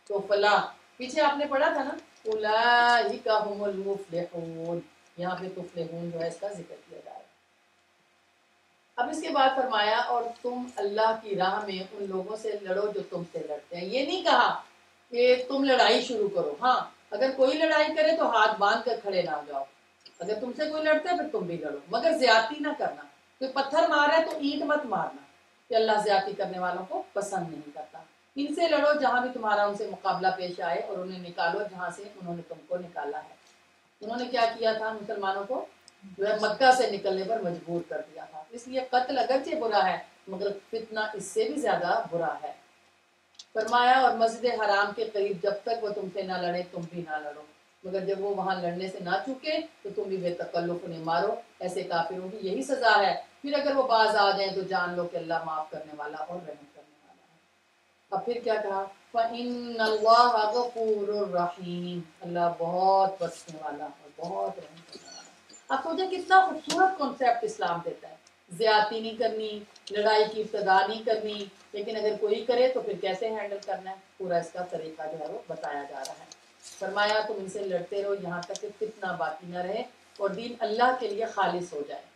تو فلاح پیچھے آپ نے پڑھا تھا نا، اولئک هم المفلحون، یہاں پہ تفلحون جو ہے اس کا ذکر کیا جا رہا ہے۔ اب اس کے بعد فرمایا اور تم اللہ کی راہ میں ان لوگوں سے لڑو جو تم سے لڑتے ہیں۔ یہ نہیں کہا کہ تم لڑائی شروع کرو، ہاں اگر کوئی لڑائی کرے تو ہاتھ باندھ کر کھڑے نہ ہو جاؤ، اگر تم سے کوئی لڑتا ہے پھر تم بھی لڑو، مگر زیادتی نہ کرنا، کوئی پتھر مارا ہے تو اینٹ مت مارنا، کہ اللہ زیادتی کرنے والوں کو پسند نہیں کرتا۔ ان سے لڑو جہاں بھی تمہارا ان سے مقابلہ پیش آئے، اور انہیں نکالو جہاں سے انہوں نے تم کو نکالا ہے۔ انہوں نے کیا کیا تھا؟ مسلمانوں کو جو ہے مکہ سے نکلنے پر مجبور کر دیا تھا، اس لیے قتل اگرچہ برا ہے مگر فتنہ اس سے بھی زیادہ برا ہے۔ فرمایا اور مسجد حرام کے قریب جب تک وہ تم سے نہ لڑے تم بھی نہ لڑو، مگر جب وہ وہاں لڑنے سے نہ چوکے تو تم بھی بے تکلف انہیں مارو، ایسے کافروں کی یہی سزا ہے، پھر اگر وہ باز آ جائیں تو جان لو کہ اللہ معاف کرنے والا اور رحم کرنے والا ہے۔ اب پھر کیا کہا؟ فَإِنَّ اللَّهَ غَفُورٌ رَحِيمٌ، اللہ بہت بخشنے والا اور بہت رحم کرنے والا ہے۔ آپ سوچیں کتنا خوبصورت کانسیپٹ اسلام دیتا ہے، زیادتی نہیں کرنی، لڑائی کی ابتدا نہیں کرنی، لیکن اگر کوئی کرے تو پھر کیسے ہینڈل کرنا ہے، پورا اس کا طریقہ جو ہے وہ بتایا جا رہا ہے۔ فرمایا تم ان سے لڑتے رہو یہاں تک کہ فتنہ باقی نہ رہے اور دین اللہ کے لیے خالص ہو جائے۔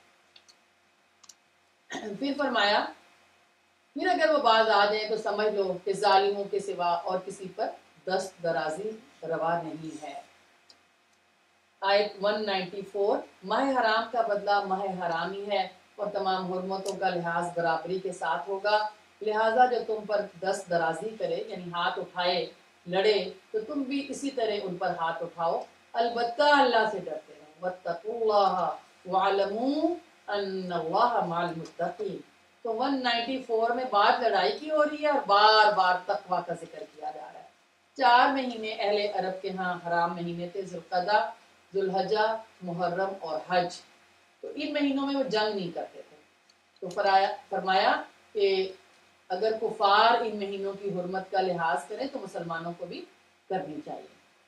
پھر فرمایا پھر اگر وہ باز آ جائیں تو سمجھ لو کہ ظالموں کے سوا اور کسی پر دست درازی روا نہیں ہے۔ آیت ایک سو چورانوے، ماہ حرام کا بدلہ ماہ حرام ہی ہے اور تمام حرمتوں کا لحاظ برابری کے ساتھ ہوگا، لہٰذا جو تم پر دست درازی کرے یعنی ہاتھ اٹھائے لڑے تو تم بھی اسی طرح ان پر ہاتھ اٹھاؤ، البتہ اللہ سے ڈرتے رہو، واتقوا اللہ واعلموا ان اللہ مع المتقین۔ تو ایک سو چورانوے میں بات لڑائی کی ہو رہی ہے اور بار بار تقویٰ کا ذکر کیا جا رہا ہے۔ چار مہینے اہل عرب کے ہاں حرام مہینے تھے، ذوالقعدہ، ذوالحجہ، محرم اور حج، تو ان مہینوں میں وہ جنگ نہیں کرتے تھے۔ تو فرمایا کہ اگر کفار ان مہینوں کی حرمت کا لحاظ کریں تو مسلمانوں کو بھی کرنی چاہیے۔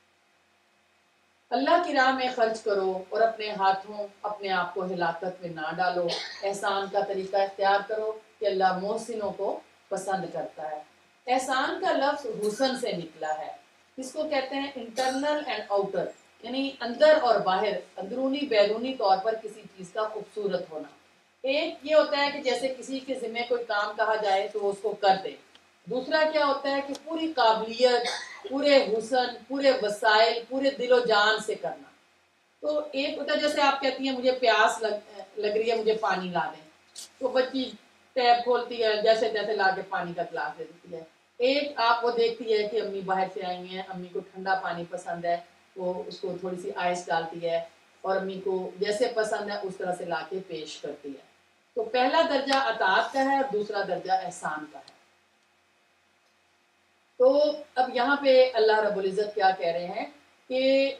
اللہ کی راہ میں خرچ کرو اور اپنے ہاتھوں اپنے آپ کو ہلاکت میں نہ ڈالو، احسان کا طریقہ اختیار کرو کہ اللہ محسنوں کو پسند کرتا ہے۔ احسان کا لفظ حسن سے نکلا ہے، اس کو کہتے ہیں انٹرنل اینڈ آؤٹر، یعنی اندر اور باہر، اندرونی بیرونی طور پر کسی چیز کا خوبصورت ہونا۔ ایک یہ ہوتا ہے کہ جیسے کسی کے ذمہ کوئی کام کہا جائے تو وہ اس کو کر دے، دوسرا کیا ہوتا ہے کہ پوری قابلیت، پورے حسن، پورے وسائل، پورے دل و جان سے کرنا۔ تو ایک ہوتا ہے جیسے آپ کہتی ہیں مجھے پیاس لگ لگ رہی ہے مجھے پانی لا دیں، تو بچی ٹیپ کھولتی ہے جیسے تیسے لا کے پانی کا گلاس دے دیتی ہے۔ ایک آپ وہ دیکھتی ہے کہ امی باہر سے آئی ہیں، امی کو ٹھنڈا پانی پسند ہے، وہ اس کو تھوڑی سی آئس ڈالتی ہے اور امی کو جیسے پسند ہے اس طرح سے لا کے پیش کرتی ہے۔ تو پہلا درجہ اطاعت کا ہے اور دوسرا درجہ احسان کا ہے۔ تو اب یہاں پہ اللہ رب العزت کیا کہہ رہے ہیں کہ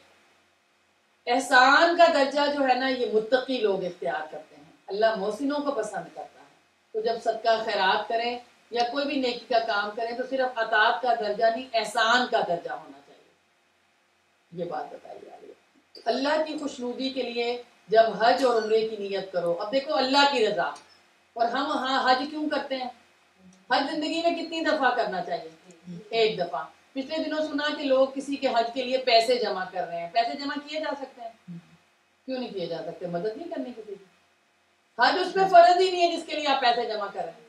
احسان کا درجہ جو ہے نا یہ متقی لوگ اختیار کرتے ہیں، اللہ محسنوں کو پسند کرتا ہے۔ تو جب صدقہ خیرات کریں یا کوئی بھی نیکی کا کام کریں تو صرف اطاعت کا درجہ نہیں، احسان کا درجہ ہونا چاہیے، یہ بات بتائی جا رہی ہے۔ اللہ کی خوشنودی کے لیے جب حج اور عمرے کی نیت کرو، اب دیکھو اللہ کی رضا، اور ہم ہاں حج کیوں کرتے ہیں؟ حج زندگی میں کتنی دفعہ کرنا چاہیے؟ ایک دفعہ۔ پچھلے دنوں سنا کہ لوگ کسی کے حج کے لیے پیسے جمع کر رہے ہیں، پیسے جمع کیے جا سکتے ہیں؟ کیوں نہیں کیے جا سکتے؟ مدد نہیں کرنے کسی کی، حج اس پہ فرض ہی نہیں ہے جس کے لیے آپ پیسے جمع کر رہے ہیں۔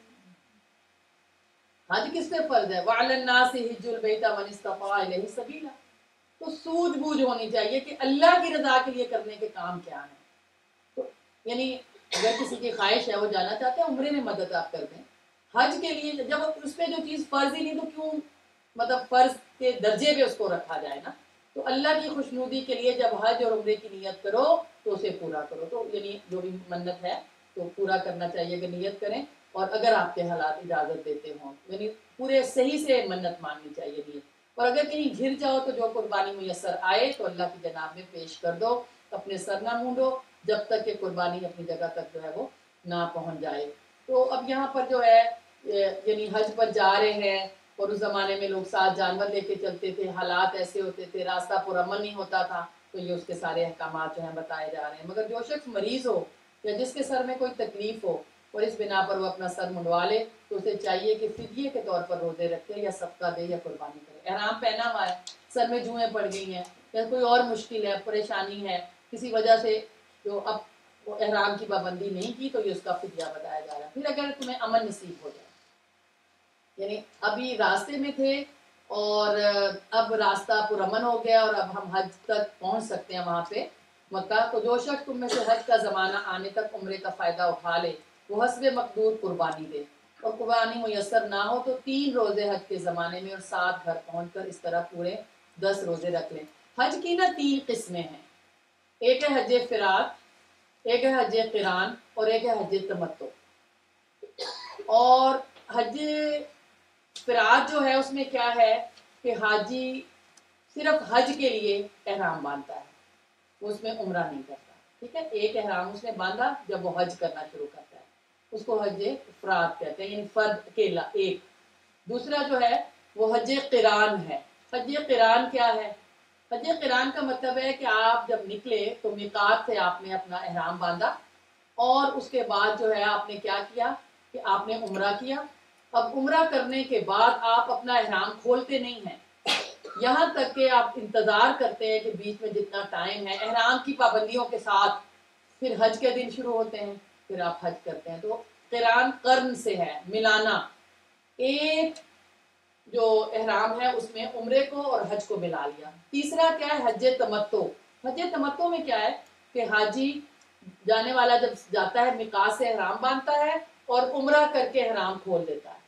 حج کس پہ فرض ہے؟ وَعَلَى النَّاسِ حِجُّ الْبَيْتَ مَنِ اسْتَطَاعَ إِلَيْهِ سَبِيلًا۔ تو سوجھ بوجھ ہونی چاہیے کہ اللہ کی رضا کے لیے کرنے کے کام کیا ہیں۔ تو یعنی اگر کسی کی خواہش ہے وہ جانا چاہتے ہیں عمرے میں مدد آپ کر دیں، حج کے لیے جب اس پہ جو چیز فرض ہی نہیں تو کیوں مطلب فرض کے درجے پہ اس کو رکھا جائے نا۔ تو اللہ کی خوشنودی کے لیے جب حج اور عمرے کی نیت کرو تو اسے پورا کرو، تو یعنی جو بھی منت ہے تو پورا کرنا چاہیے کہ نیت کریں، اور اگر آپ کے حالات اجازت دیتے ہوں یعنی پورے صحیح سے منت ماننی چاہیے نیت، اور اگر کہیں گر جاؤ تو جو قربانی میسر آئے تو اللہ کی جناب میں پیش کر دو، اپنے سر نہ مونڈو جب تک کہ قربانی اپنی جگہ تک جو ہے وہ نہ پہنچ جائے۔ تو اب یہاں پر جو ہے یعنی حج پر جا رہے ہیں، اور اس زمانے میں لوگ ساتھ جانور لے کے چلتے تھے، حالات ایسے ہوتے تھے، راستہ پرامن نہیں ہوتا تھا، تو یہ اس کے سارے احکامات جو ہیں بتائے جا رہے ہیں۔ مگر جو شخص مریض ہو یا جس کے سر میں کوئی تکلیف ہو اور اس بنا پر وہ اپنا سر منڈوا لے تو اسے چاہیے کہ فدیے کے طور پر روزے رکھے یا صدقہ دے یا قربانی کرے۔ احرام پہنا ہوا ہے، سر میں جوئیں پڑ گئی ہیں یا کوئی اور مشکل ہے، پریشانی ہے کسی وجہ سے، جو اب وہ احرام کی پابندی نہیں کی تو یہ اس کا فدیہ بتایا جا رہا ہے۔ پھر اگر تمہیں امن نصیب ہو جائے، یعنی ابھی راستے میں تھے اور اب راستہ پرامن ہو گیا اور اب ہم حج تک پہنچ سکتے ہیں وہاں پہ مکہ، تو جو شخص تم میں سے حج کا زمانہ آنے تک عمرے کا فائدہ اٹھا لے وہ حسب مقدور قربانی دے، اور قربانی میسر نہ ہو تو تین روزے حج کے زمانے میں اور سات گھر پہنچ کر اس طرح پورے دس روزے رکھ لیں۔ حج کی نا تین قسمیں ہیں، ایک ہے حج فرات، ایک ہے حج قران اور ایک ہے حج تمتع۔ اور حج فرات جو ہے اس میں کیا ہے کہ حاجی صرف حج کے لیے احرام باندھتا ہے، وہ اس میں عمرہ نہیں کرتا، ٹھیک ہے، ایک احرام اس نے باندھا جب وہ حج کرنا شروع کرتا ہے، اس کو حج فرات کہتے ہیں، یعنی فرد اکیلا ایک۔ دوسرا جو ہے وہ حج قران ہے۔ حج قران کیا ہے؟ حج قران کا مطلب ہے کہ آپ جب نکلے تو میقات سے آپ نے اپنا احرام باندھا اور اس کے بعد جو ہے آپ نے کیا کیا کہ آپ نے عمرہ کیا۔ اب عمرہ کرنے کے بعد آپ اپنا احرام کھولتے نہیں ہیں یہاں تک کہ آپ انتظار کرتے ہیں کہ بیچ میں جتنا ٹائم ہے احرام کی پابندیوں کے ساتھ پھر حج کے دن شروع ہوتے ہیں، پھر آپ حج کرتے ہیں۔ تو قران قرن سے ہے، ملانا، ایک جو احرام ہے اس میں عمرے کو اور حج کو ملا لیا۔ تیسرا کیا ہے؟ حج تمتع۔ حج تمتع میں کیا ہے کہ حاجی جانے والا جب جاتا ہے میقات سے احرام باندھتا ہے اور عمرہ کر کے احرام کھول دیتا ہے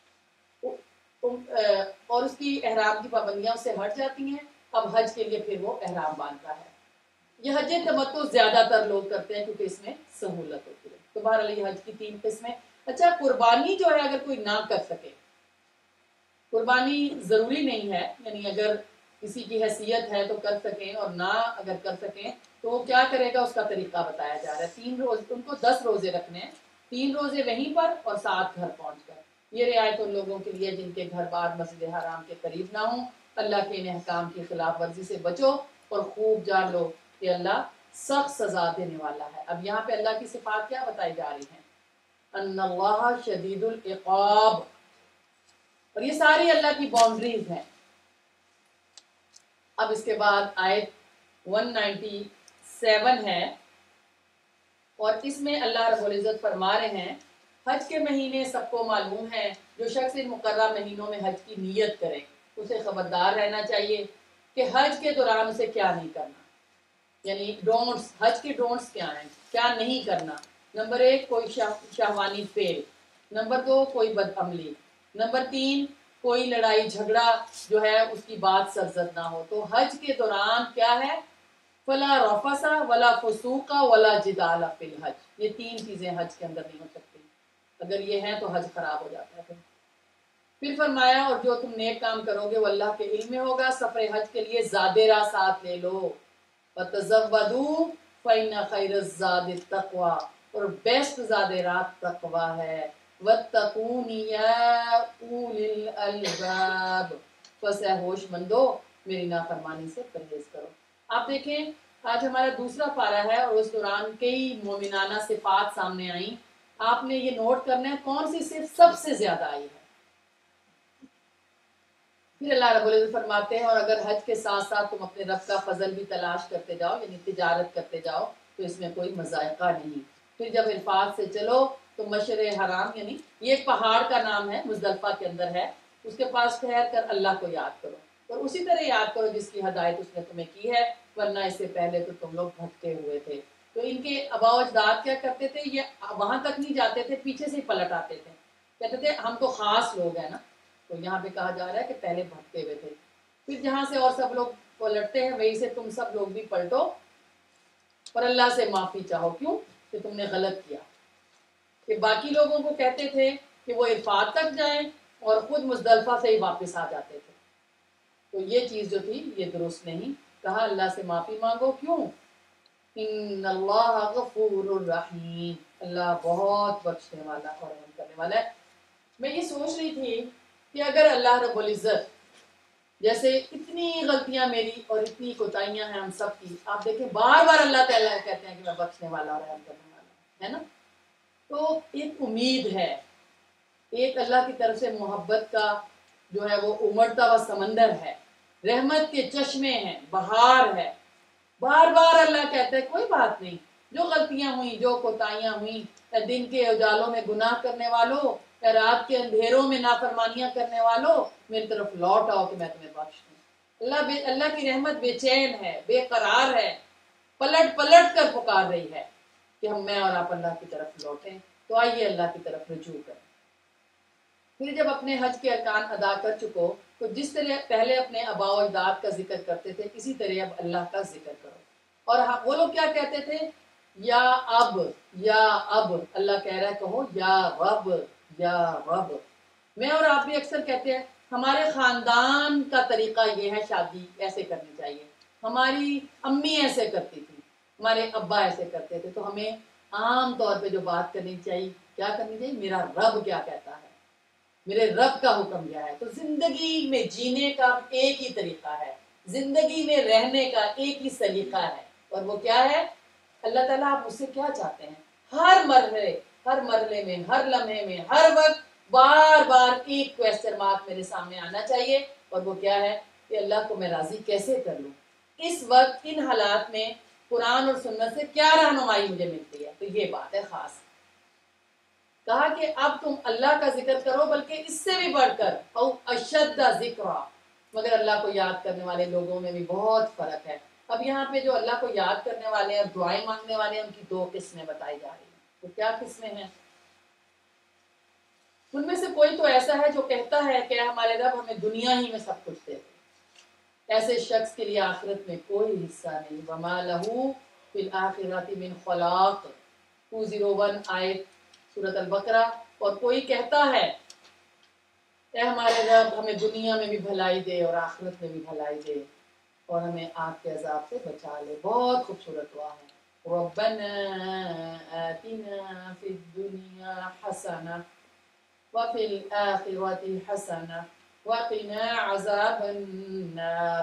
اور اس کی احرام کی پابندیاں اس سے ہٹ جاتی ہیں، اب حج کے لیے پھر وہ احرام باندھتا ہے۔ یہ حج تمتع زیادہ تر لوگ کرتے ہیں کیونکہ اس میں سہولت ہوتی ہے۔ تو بہرحال یہ حج کی تین قسمیں۔ اچھا، قربانی جو ہے اگر کوئی نہ کر سکے، قربانی ضروری نہیں ہے، یعنی اگر کسی کی حیثیت ہے تو کر سکیں اور نہ اگر کر سکیں تو وہ کیا کرے گا، اس کا طریقہ بتایا جا رہا ہے۔ تین روز ان کو دس روزے رکھنے ہیں، تین روزے وہیں پر اور سات گھر پہنچ کر۔ یہ رعایت ان لوگوں کے لیے جن کے گھر بار مسجد حرام کے قریب نہ ہوں۔ اللہ کے ان احکام کی خلاف ورزی سے بچو اور خوب جان لو کہ اللہ سخت سزا دینے والا ہے۔ اب یہاں پہ اللہ کی صفات کیا بتائی جا رہی ہیں؟ ان اللہ شدید العقاب، اور یہ ساری اللہ کی باؤنڈریز ہیں۔ اب اس کے بعد آیت ایک سو سینتالیس ہے اور اس میں اللہ رب العزت فرما رہے ہیں حج کے مہینے سب کو معلوم ہے، جو شخص ان مقررہ مہینوں میں حج کی نیت کرے اسے خبردار رہنا چاہیے کہ حج کے دوران اسے کیا نہیں کرنا، یعنی ڈونٹس، حج کے ڈونٹس کیا ہیں، کیا نہیں کرنا۔ نمبر ایک، کوئی شہوانی فعل، نمبر دو کوئی بد عملی، نمبر تین کوئی لڑائی جھگڑا جو ہے اس کی بات سرزد نہ ہو۔ تو حج کے دوران کیا ہے؟ فلا رفث ولا فسوق ولا جدال فی الحج، یہ تین چیزیں حج کے اندر نہیں ہو سکتی، اگر یہ ہیں تو حج خراب ہو جاتا ہے۔ پھر پھر فرمایا اور جو تم نیک کام کرو گے وہ اللہ کے علم میں ہوگا، سفر حج کے لیے زاد راہ ساتھ لے لو، وَتَزَوَّدُوا فَإِنَّ خَيْرَ الزَّادِ التَّقْوَىٰ، اور بیسٹ زاد راہ تقویٰ ہے، وَاتَّقُونِ يَا أُولِي الْأَلْبَابِ، پس اے ہوش مندو میری نافرمانی سے پرہیز کرو۔ آپ دیکھیں آج ہمارا دوسرا پارہ ہے اور اس دوران کئی مومنانہ صفات سامنے آئیں، آپ نے یہ نوٹ کرنا ہے کون سی صرف سب سے زیادہ آئی ہے۔ پھر اللہ رب العزت فرماتے ہیں اور اگر حج کے ساتھ ساتھ تم اپنے رب کا فضل بھی تلاش کرتے جاؤ، یعنی تجارت کرتے جاؤ، تو اس میں کوئی مذائقہ نہیں۔ پھر جب عرفات سے چلو تو مشعر حرام، یعنی یہ ایک پہاڑ کا نام ہے، مزدلفہ کے اندر ہے، اس کے پاس ٹھہر کر اللہ کو یاد کرو اور اسی طرح یاد کرو جس کی ہدایت اس نے تمہیں کی ہے، ورنہ اس سے پہلے تو تم لوگ بھٹکے ہوئے تھے۔ تو ان کے آباء و اجداد کیا کرتے تھے، یہ وہاں تک نہیں جاتے تھے، پیچھے سے ہی پلٹ آتے تھے، کہتے تھے ہم تو خاص لوگ ہیں نا، تو یہاں پہ کہا جا رہا ہے کہ پہلے بھٹکے ہوئے تھے، پھر جہاں سے اور سب لوگ پلٹتے ہیں وہیں سے تم سب لوگ بھی پلٹو اور اللہ سے معافی چاہو، کیوں کہ تم نے غلط کیا، کہ باقی لوگوں کو کہتے تھے کہ وہ عرفات تک جائیں اور خود مزدلفہ سے ہی واپس آ جاتے تھے، تو یہ چیز جو تھی یہ درست نہیں، کہا اللہ سے معافی مانگو، کیوں؟ ان اللہ غفور الرحیم، اللہ بہت بخشنے والا اور رحم کرنے والا ہے۔ میں یہ سوچ رہی تھی کہ اگر اللہ رب العزت، جیسے اتنی غلطیاں میری اور اتنی کوتاہیاں ہیں ہم سب کی، آپ دیکھیں بار بار اللہ تعالیٰ کہتے ہیں کہ میں بخشنے والا اور رحم کرنے والا ہے نا، تو ایک امید ہے، ایک اللہ کی طرف سے محبت کا جو ہے وہ امڑتا ہوا سمندر ہے، رحمت کے چشمے ہیں، بہار ہے. بار بار اللہ کہتا ہے کوئی بات نہیں، جو غلطیاں ہوئیں، جو کوتاہیاں ہوئیں، دن کے اجالوں میں گناہ کرنے والوں، رات کے اندھیروں میں نافرمانیاں کرنے والوں، میری طرف لوٹ آؤ کہ میں تمہیں بخش دوں. اللہ بے اللہ کی رحمت بے چین ہے، بے قرار ہے، پلٹ پلٹ کر پکار رہی ہے کہ ہم میں اور آپ اللہ کی طرف لوٹیں. تو آئیے اللہ کی طرف رجوع کریں. پھر جب اپنے حج کے ارکان ادا کر چکو تو جس طرح پہلے اپنے آباء و اجداد کا ذکر کرتے تھے اسی طرح اب اللہ کا ذکر کرو. اور وہ لوگ کیا کہتے تھے؟ یا اب، یا اب. اللہ کہہ رہا ہے کہو یا رب، یا رب. میں اور آپ بھی اکثر کہتے ہیں ہمارے خاندان کا طریقہ یہ ہے، شادی ایسے کرنی چاہیے، ہماری امی ایسے کرتی تھی، ہمارے ابا ایسے کرتے تھے. تو ہمیں عام طور پہ جو بات کرنی چاہیے، کیا کرنی چاہیے؟ میرا رب کیا کہتا ہے، میرے رب کا حکم کیا ہے. تو زندگی میں جینے کا ایک ہی طریقہ ہے، زندگی میں رہنے کا ایک ہی سلیقہ ہے، اور وہ کیا ہے؟ اللہ تعالیٰ آپ مجھ سے کیا چاہتے ہیں؟ ہر مرحلے ہر مرحلے میں، ہر لمحے میں، ہر وقت بار بار ایک کویسچن مارک میرے سامنے آنا چاہیے، اور وہ کیا ہے کہ اللہ کو میں راضی کیسے کر لوں. اس وقت ان حالات میں قرآن اور سنت سے کیا رہنمائی مجھے ملتی ہے. تو یہ بات ہے خاص. کہا کہ اب تم اللہ کا ذکر کرو، بلکہ اس سے بھی بڑھ کر او اشد ذکر. مگر اللہ کو یاد کرنے والے لوگوں میں بھی بہت فرق ہے. اب یہاں پہ جو اللہ کو یاد کرنے والے ہیں، دعائیں مانگنے والے ہیں، ان کی دو قسمیں بتائی جا رہی ہیں. تو کیا قسمیں ہیں؟ ان میں سے کوئی تو ایسا ہے جو کہتا ہے کہ ہمارے رب ہمیں دنیا ہی میں سب کچھ دے دے، ایسے شخص کے لیے آخرت میں کوئی حصہ نہیں. وما لہو فی الآخرۃ من خلاق، دو سو ایک آیت سورۃ البقرہ. اور کوئی کہتا ہے اے ہمارے رب ہمیں دنیا میں بھی بھلائی دے اور آخرت میں بھی بھلائی دے، اور ہمیں آگ کے عذاب سے بچا لے. بہت خوبصورت دعا ہے. ربنا آتنا فی الدنیا حسنہ وفی الآخرۃ حسنہ وقنا عذاب النار.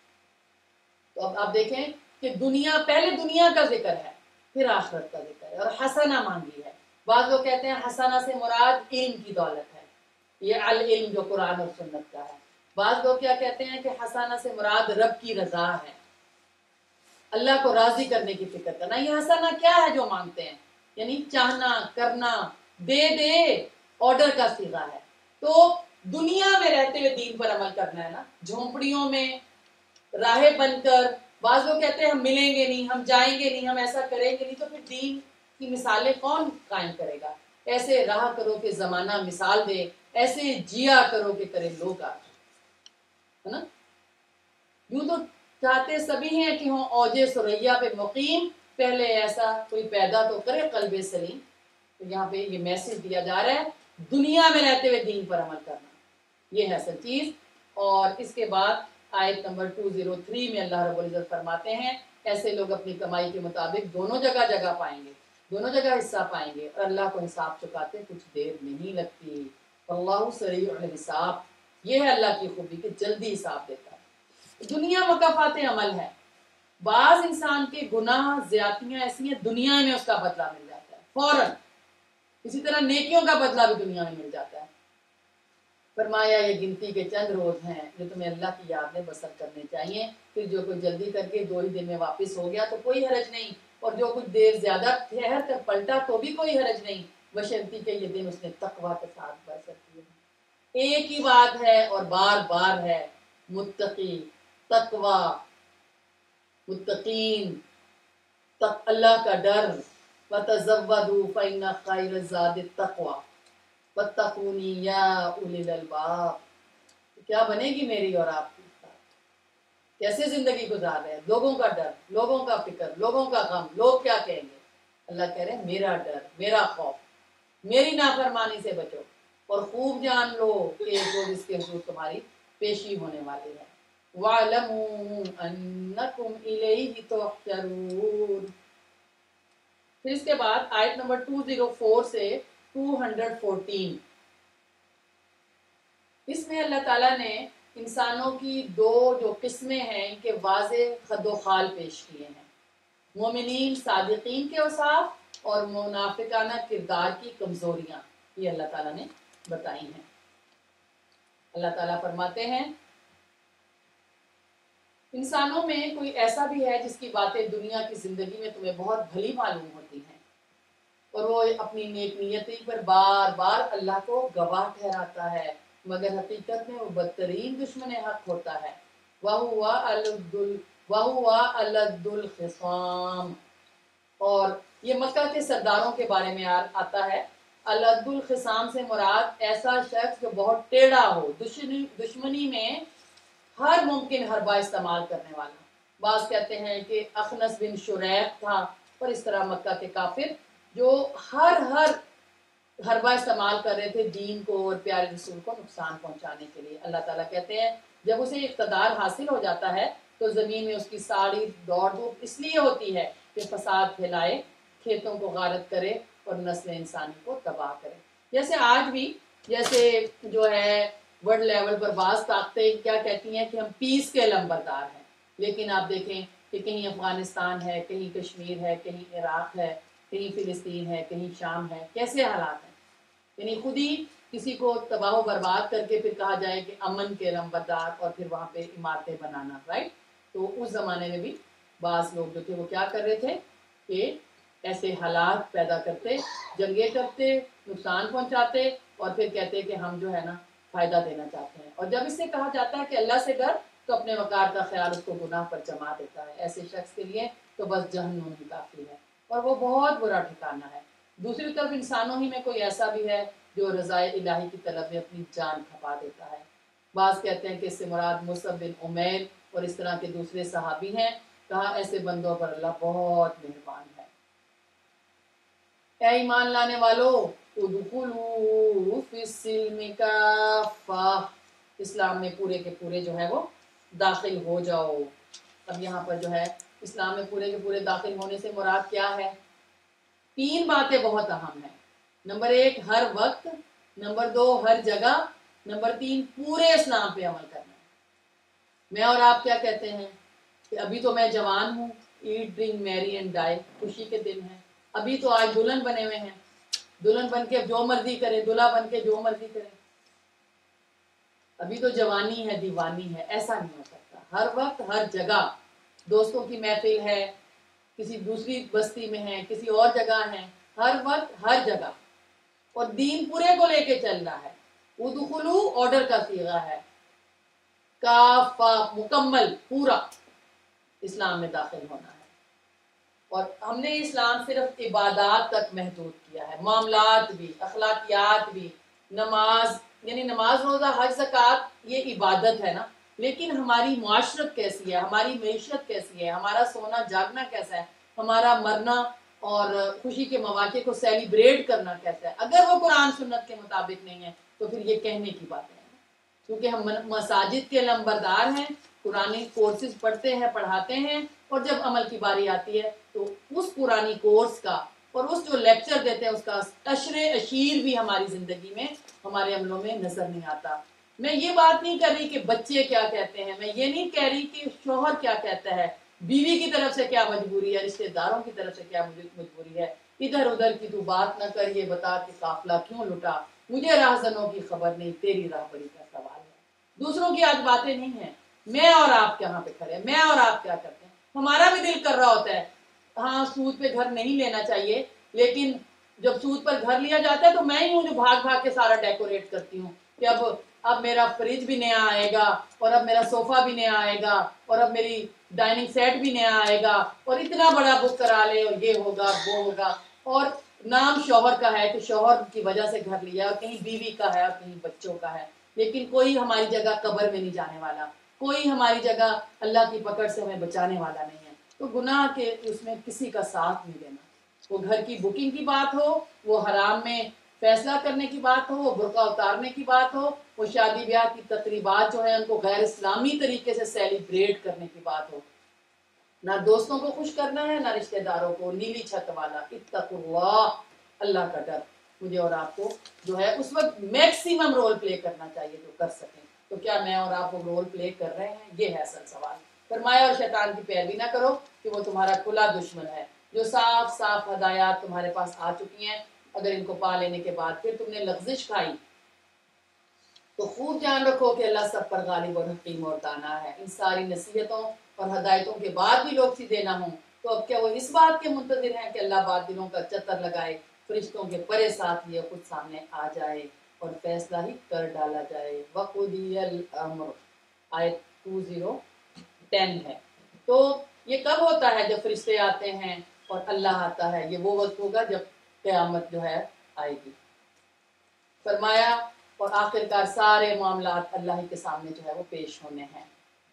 تو اب آپ دیکھیں کہ دنیا، پہلے دنیا کا ذکر ہے، پھر آخرت کا ذکر ہے، اور حسنہ مانگی ہے. بعض لوگ کہتے ہیں حسنہ سے مراد علم کی دولت ہے، یہ العلم جو قرآن اور سنت کا ہے. بعض لوگ کیا کہتے ہیں کہ حسنہ سے مراد رب کی رضا ہے، اللہ کو راضی کرنے کی فکر کرنا. یہ حسنہ کیا ہے جو مانگتے ہیں؟ یعنی چاہنا، کرنا، دے دے آرڈر کا صیغہ ہے. تو دنیا میں رہتے ہوئے دین پر عمل کرنا ہے نا، جھونپڑیوں میں راہے بن کر. بعض لوگ کہتے ہیں ہم ملیں گے نہیں، ہم جائیں گے نہیں، ہم ایسا کریں گے نہیں. تو پھر دین کی مثالیں کون قائم کرے گا؟ ایسے راہ کرو کہ زمانہ مثال دے، ایسے جیا کرو کہ کرے لوگ آ، ہے نا. یوں تو چاہتے سبھی ہیں کہ ہوں اوج ثریا پہ مقیم، پہلے ایسا کوئی پیدا تو کرے قلب سلیم. تو یہاں پہ یہ میسج دیا جا رہا ہے دنیا میں رہتے ہوئے دین پر عمل کرنا، یہ ہے اصل چیز. اور اس کے بعد آیت نمبر دو سو تین میں اللہ رب العزت فرماتے ہیں ایسے لوگ اپنی کمائی کے مطابق دونوں جگہ جگہ پائیں گے، دونوں جگہ حصہ پائیں گے، اور اللہ کو حساب چکاتے کچھ دیر نہیں لگتی. اللہ سریع الحساب. یہ ہے اللہ کی خوبی کہ جلدی حساب دیتا ہے. دنیا مکافات عمل ہے. بعض انسان کے گناہ زیادتیاں ایسی ہیں دنیا میں اس کا بدلہ مل جاتا ہے فوراً، اسی طرح نیکیوں کا بدلہ بھی دنیا میں مل جاتا ہے. فرمایا یہ گنتی کے چند روز ہیں جو تمہیں اللہ کی یاد میں بسر کرنے چاہیے، پھر جو کوئی جلدی کر کے دو ہی دن میں واپس ہو گیا تو کوئی حرج نہیں، اور جو کچھ دیر زیادہ ٹھہر کر پلٹا تو بھی کوئی حرج نہیں، بشرطی کہ یہ دن اس نے تقویٰ کے ساتھ بسر کیے. ایک ہی بات ہے اور بار بار ہے، متقی، تقویٰ، متقین، تق اللہ کا ڈر. وَتَزَوَّدُوا فَإِنَّ خَيْرَ الزَّادِ التَّقْوَىٰ وَاتَّقُونِ يَا أُولِي الْأَلْبَابِ. کیا بنے گی میری اور آپ کی؟ کیسے زندگی گزار رہے ہیں؟ لوگوں کا ڈر، لوگوں کا فکر، لوگوں کا غم، لوگ کیا کہیں گے. اللہ کہہ رہے ہیں میرا ڈر، میرا خوف، میری نافرمانی سے بچو، اور خوب جان لو کہ ایک روز اس کے حضور تمہاری پیشی ہونے والی ہے. وَاعْلَمُوا أَنَّكُمْ إِلَيْهِ تُحْشَرُونَ. پھر اس کے بعد آیت نمبر دو سو چار سے دو سو چودہ، اس میں اللہ تعالیٰ نے انسانوں کی دو جو قسمیں ہیں ان کے واضح خد و خال پیش کیے ہیں. مومنین صادقین کے اوصاف اور منافقانہ کردار کی کمزوریاں یہ اللہ تعالیٰ نے بتائی ہیں۔ اللہ تعالیٰ فرماتے ہیں انسانوں میں کوئی ایسا بھی ہے جس کی باتیں دنیا کی زندگی میں تمہیں بہت بھلی معلوم ہوتی ہیں اور وہ اپنی نیک نیتی پر بار بار اللہ کو گواہ ٹھہراتا ہے، مگر حقیقت میں وہ بدترین دشمن حق ہوتا ہے۔ وَهُوَ أَلَدُّ وَهُوَ أَلَدُّ الْخِصَامِ، اور یہ مکہ کے سرداروں کے بارے میں آتا ہے۔ الد الخصام سے مراد ایسا شخص جو بہت ٹیڑھا ہو، دشمنی دشمنی میں ہر ممکن حربہ استعمال کرنے والا۔ بعض کہتے ہیں کہ اخنس بن شریح تھا، اور اس طرح مکہ کے کافر جو ہر ہر حربہ استعمال کر رہے تھے دین کو اور پیارے رسول کو نقصان پہنچانے کے لیے۔ اللہ تعالیٰ کہتے ہیں جب اسے اقتدار حاصل ہو جاتا ہے تو زمین میں اس کی ساری دوڑ دھوپ اس لیے ہوتی ہے کہ فساد پھیلائے، کھیتوں کو غارت کرے اور نسل انسانی کو تباہ کرے۔ جیسے آج بھی جیسے جو ہے ورلڈ لیول پر بعض طاقتیں کیا کہتی ہیں کہ ہم پیس کے لمبردار ہیں، لیکن آپ دیکھیں کہ کہیں افغانستان ہے، کہیں کشمیر ہے، کہیں عراق ہے، کہیں فلسطین ہے، کہیں شام ہے، کیسے حالات ہیں۔ یعنی خود ہی کسی کو تباہ و برباد کر کے پھر کہا جائے کہ امن کے لمبردار، اور پھر وہاں پہ عمارتیں بنانا، رائٹ۔ تو اس زمانے میں بھی بعض لوگ جو تھے وہ کیا کر رہے تھے کہ ایسے حالات پیدا کرتے، جنگیں کرتے، نقصان پہنچاتے، اور پھر کہتے کہ ہم جو ہے نا فائدہ دینا چاہتے ہیں۔ اور جب اس سے کہا جاتا ہے کہ اللہ سے ڈر تو اپنے وقار کا خیال اس کو گناہ پر جما دیتا ہے۔ ایسے شخص کے لیے تو بس جہنم ہی کافی ہے، اور وہ بہت برا ٹھکانہ ہے۔ دوسری طرف انسانوں ہی میں کوئی ایسا بھی ہے جو رضائے الہی کی طلب میں اپنی جان کھپا دیتا ہے۔ بعض کہتے ہیں کہ اس سے مراد مصعب بن عمیر اور اس طرح کے دوسرے صحابی ہیں۔ کہا ایسے بندوں پر اللہ بہت مہربان ہے۔ اے ایمان لانے والو ادخلوا فی السلم کافہ، اسلام میں پورے کے پورے جو ہے وہ داخل ہو جاؤ۔ اب یہاں پر جو ہے اسلام میں پورے کے پورے داخل ہونے سے مراد کیا ہے؟ تین باتیں بہت اہم ہیں۔ نمبر ایک ہر وقت، نمبر دو ہر جگہ، نمبر تین پورے اسلام پہ عمل کرنا ہے۔ میں اور آپ کیا کہتے ہیں کہ ابھی تو میں جوان ہوں، eat drink merry and die, خوشی کے دن ہیں، ابھی تو آج دلہن بنے ہوئے ہیں، دلہن بن کے جو مرضی کرے، دلہا بن کے جو مرضی کرے، ابھی تو جوانی ہے، دیوانی ہے۔ ایسا نہیں ہو سکتا۔ ہر وقت ہر جگہ، دوستوں کی محفل ہے، کسی دوسری بستی میں ہے، کسی اور جگہ ہے، ہر وقت ہر جگہ، اور دین پورے کو لے کے چل رہا ہے۔ ادخلو آرڈر کا صیغہ ہے، کافہ مکمل پورا اسلام میں داخل ہونا ہے۔ اور ہم نے اسلام صرف عبادات تک محدود کیا ہے، معاملات بھی، اخلاقیات بھی، نماز یعنی نماز روزہ حج زکوٰۃ یہ عبادت ہے نا، لیکن ہماری معاشرت کیسی ہے، ہماری معیشت کیسی ہے، ہمارا سونا جاگنا کیسا ہے، ہمارا مرنا اور خوشی کے مواقع کو سیلیبریٹ کرنا کیسا ہے، اگر وہ قرآن سنت کے مطابق نہیں ہے تو پھر یہ کہنے کی باتیں ہیں۔ کیونکہ ہم مساجد کے لمبردار ہیں، قرآنی کورسز پڑھتے ہیں، پڑھاتے ہیں، اور جب عمل کی باری آتی ہے تو اس قرآنی کورس کا اور اس جو لیکچر دیتے ہیں اس کا اشر اشیر بھی ہماری زندگی میں، ہمارے عملوں میں نظر نہیں آتا۔ میں یہ بات نہیں کر رہی کہ بچے کیا کہتے ہیں، میں یہ نہیں کہہ رہی کہ شوہر کیا کہتا ہے، بیوی کی طرف سے کیا مجبوری ہے، رشتہ داروں کی طرف سے کیا مجبوری ہے۔ ادھر ادھر کی تو بات نہ کر، یہ بتا کہ قافلہ کیوں لٹا، مجھے راہزنوں کی خبر نہیں، تیری راہبری کا سوال ہے۔ دوسروں کی آج باتیں نہیں ہیں، میں اور آپ کہاں پہ کھڑے ہیں، میں اور آپ کیا کرتے ہیں۔ ہمارا بھی دل کر رہا ہوتا ہے ہاں سود پہ گھر نہیں لینا چاہیے، لیکن جب سود پر گھر لیا جاتا ہے تو میں ہی ہوں جو بھاگ بھاگ کے سارا ڈیکوریٹ کرتی ہوں کہ اب اب میرا فریج بھی نیا آئے گا، اور اب میرا صوفہ بھی نیا آئے گا، اور اب میری ڈائننگ سیٹ بھی نیا آئے گا، اور اتنا بڑا بک کرا لے، اور یہ ہوگا وہ ہوگا، اور نام شوہر کا ہے کہ شوہر کی وجہ سے گھر لیا، اور کہیں بیوی کا ہے اور کہیں بچوں کا ہے، لیکن کوئی ہماری جگہ قبر میں نہیں جانے والا، کوئی ہماری جگہ اللہ کی پکڑ سے ہمیں بچانے والا نہیں ہے۔ تو گناہ کے اس میں کسی کا ساتھ نہیں دینا، وہ گھر کی بکنگ کی بات ہو، وہ حرام میں فیصلہ کرنے کی بات ہو، وہ برقع اتارنے کی بات ہو، وہ شادی بیاہ کی تقریبات جو ہیں ان کو غیر اسلامی طریقے سے سیلیبریٹ کرنے کی بات ہو، نہ دوستوں کو خوش کرنا ہے، نہ رشتہ داروں کو۔ نیلی چھت والا اتقوا اللہ، اللہ کا ڈر مجھے اور آپ کو جو ہے اس وقت میکسیمم رول پلے کرنا چاہیے جو کر سکیں۔ تو کیا میں اور آپ وہ رول پلے کر رہے ہیں؟ یہ ہے اصل سوال۔ فرمایا اور شیطان کی پیروی نہ کرو کہ وہ تمہارا کھلا دشمن ہے، جو صاف صاف ہدایات تمہارے پاس آ چکی ہیں، اگر ان کو پا لینے کے بعد پھر تم نے لغزش کھائی تو خوب دھیان رکھو کہ اللہ سب پر غالب اور حکیم اور دانا ہے۔ ان ساری نصیحتوں اور ہدایتوں کے بعد بھی لوگ سیدھے نہ ہوں تو اب کیا وہ اس بات کے منتظر ہیں کہ اللہ بادلوں کا چتر لگائے، فرشتوں کے پرے ساتھ لیے خود سامنے آ جائے اور فیصلہ ہی کر ڈالا جائے۔ وَقُضِيَ الْأَمْرُ آیت دو سو دس ہے۔ تو یہ کب ہوتا ہے؟ جب فرشتے آتے ہیں اور اللہ آتا ہے، یہ وہ وقت ہوگا جب قیامت جو ہے آئے گی۔ فرمایا اور آخر کار سارے معاملات اللہ ہی کے سامنے جو ہے وہ پیش ہونے ہیں۔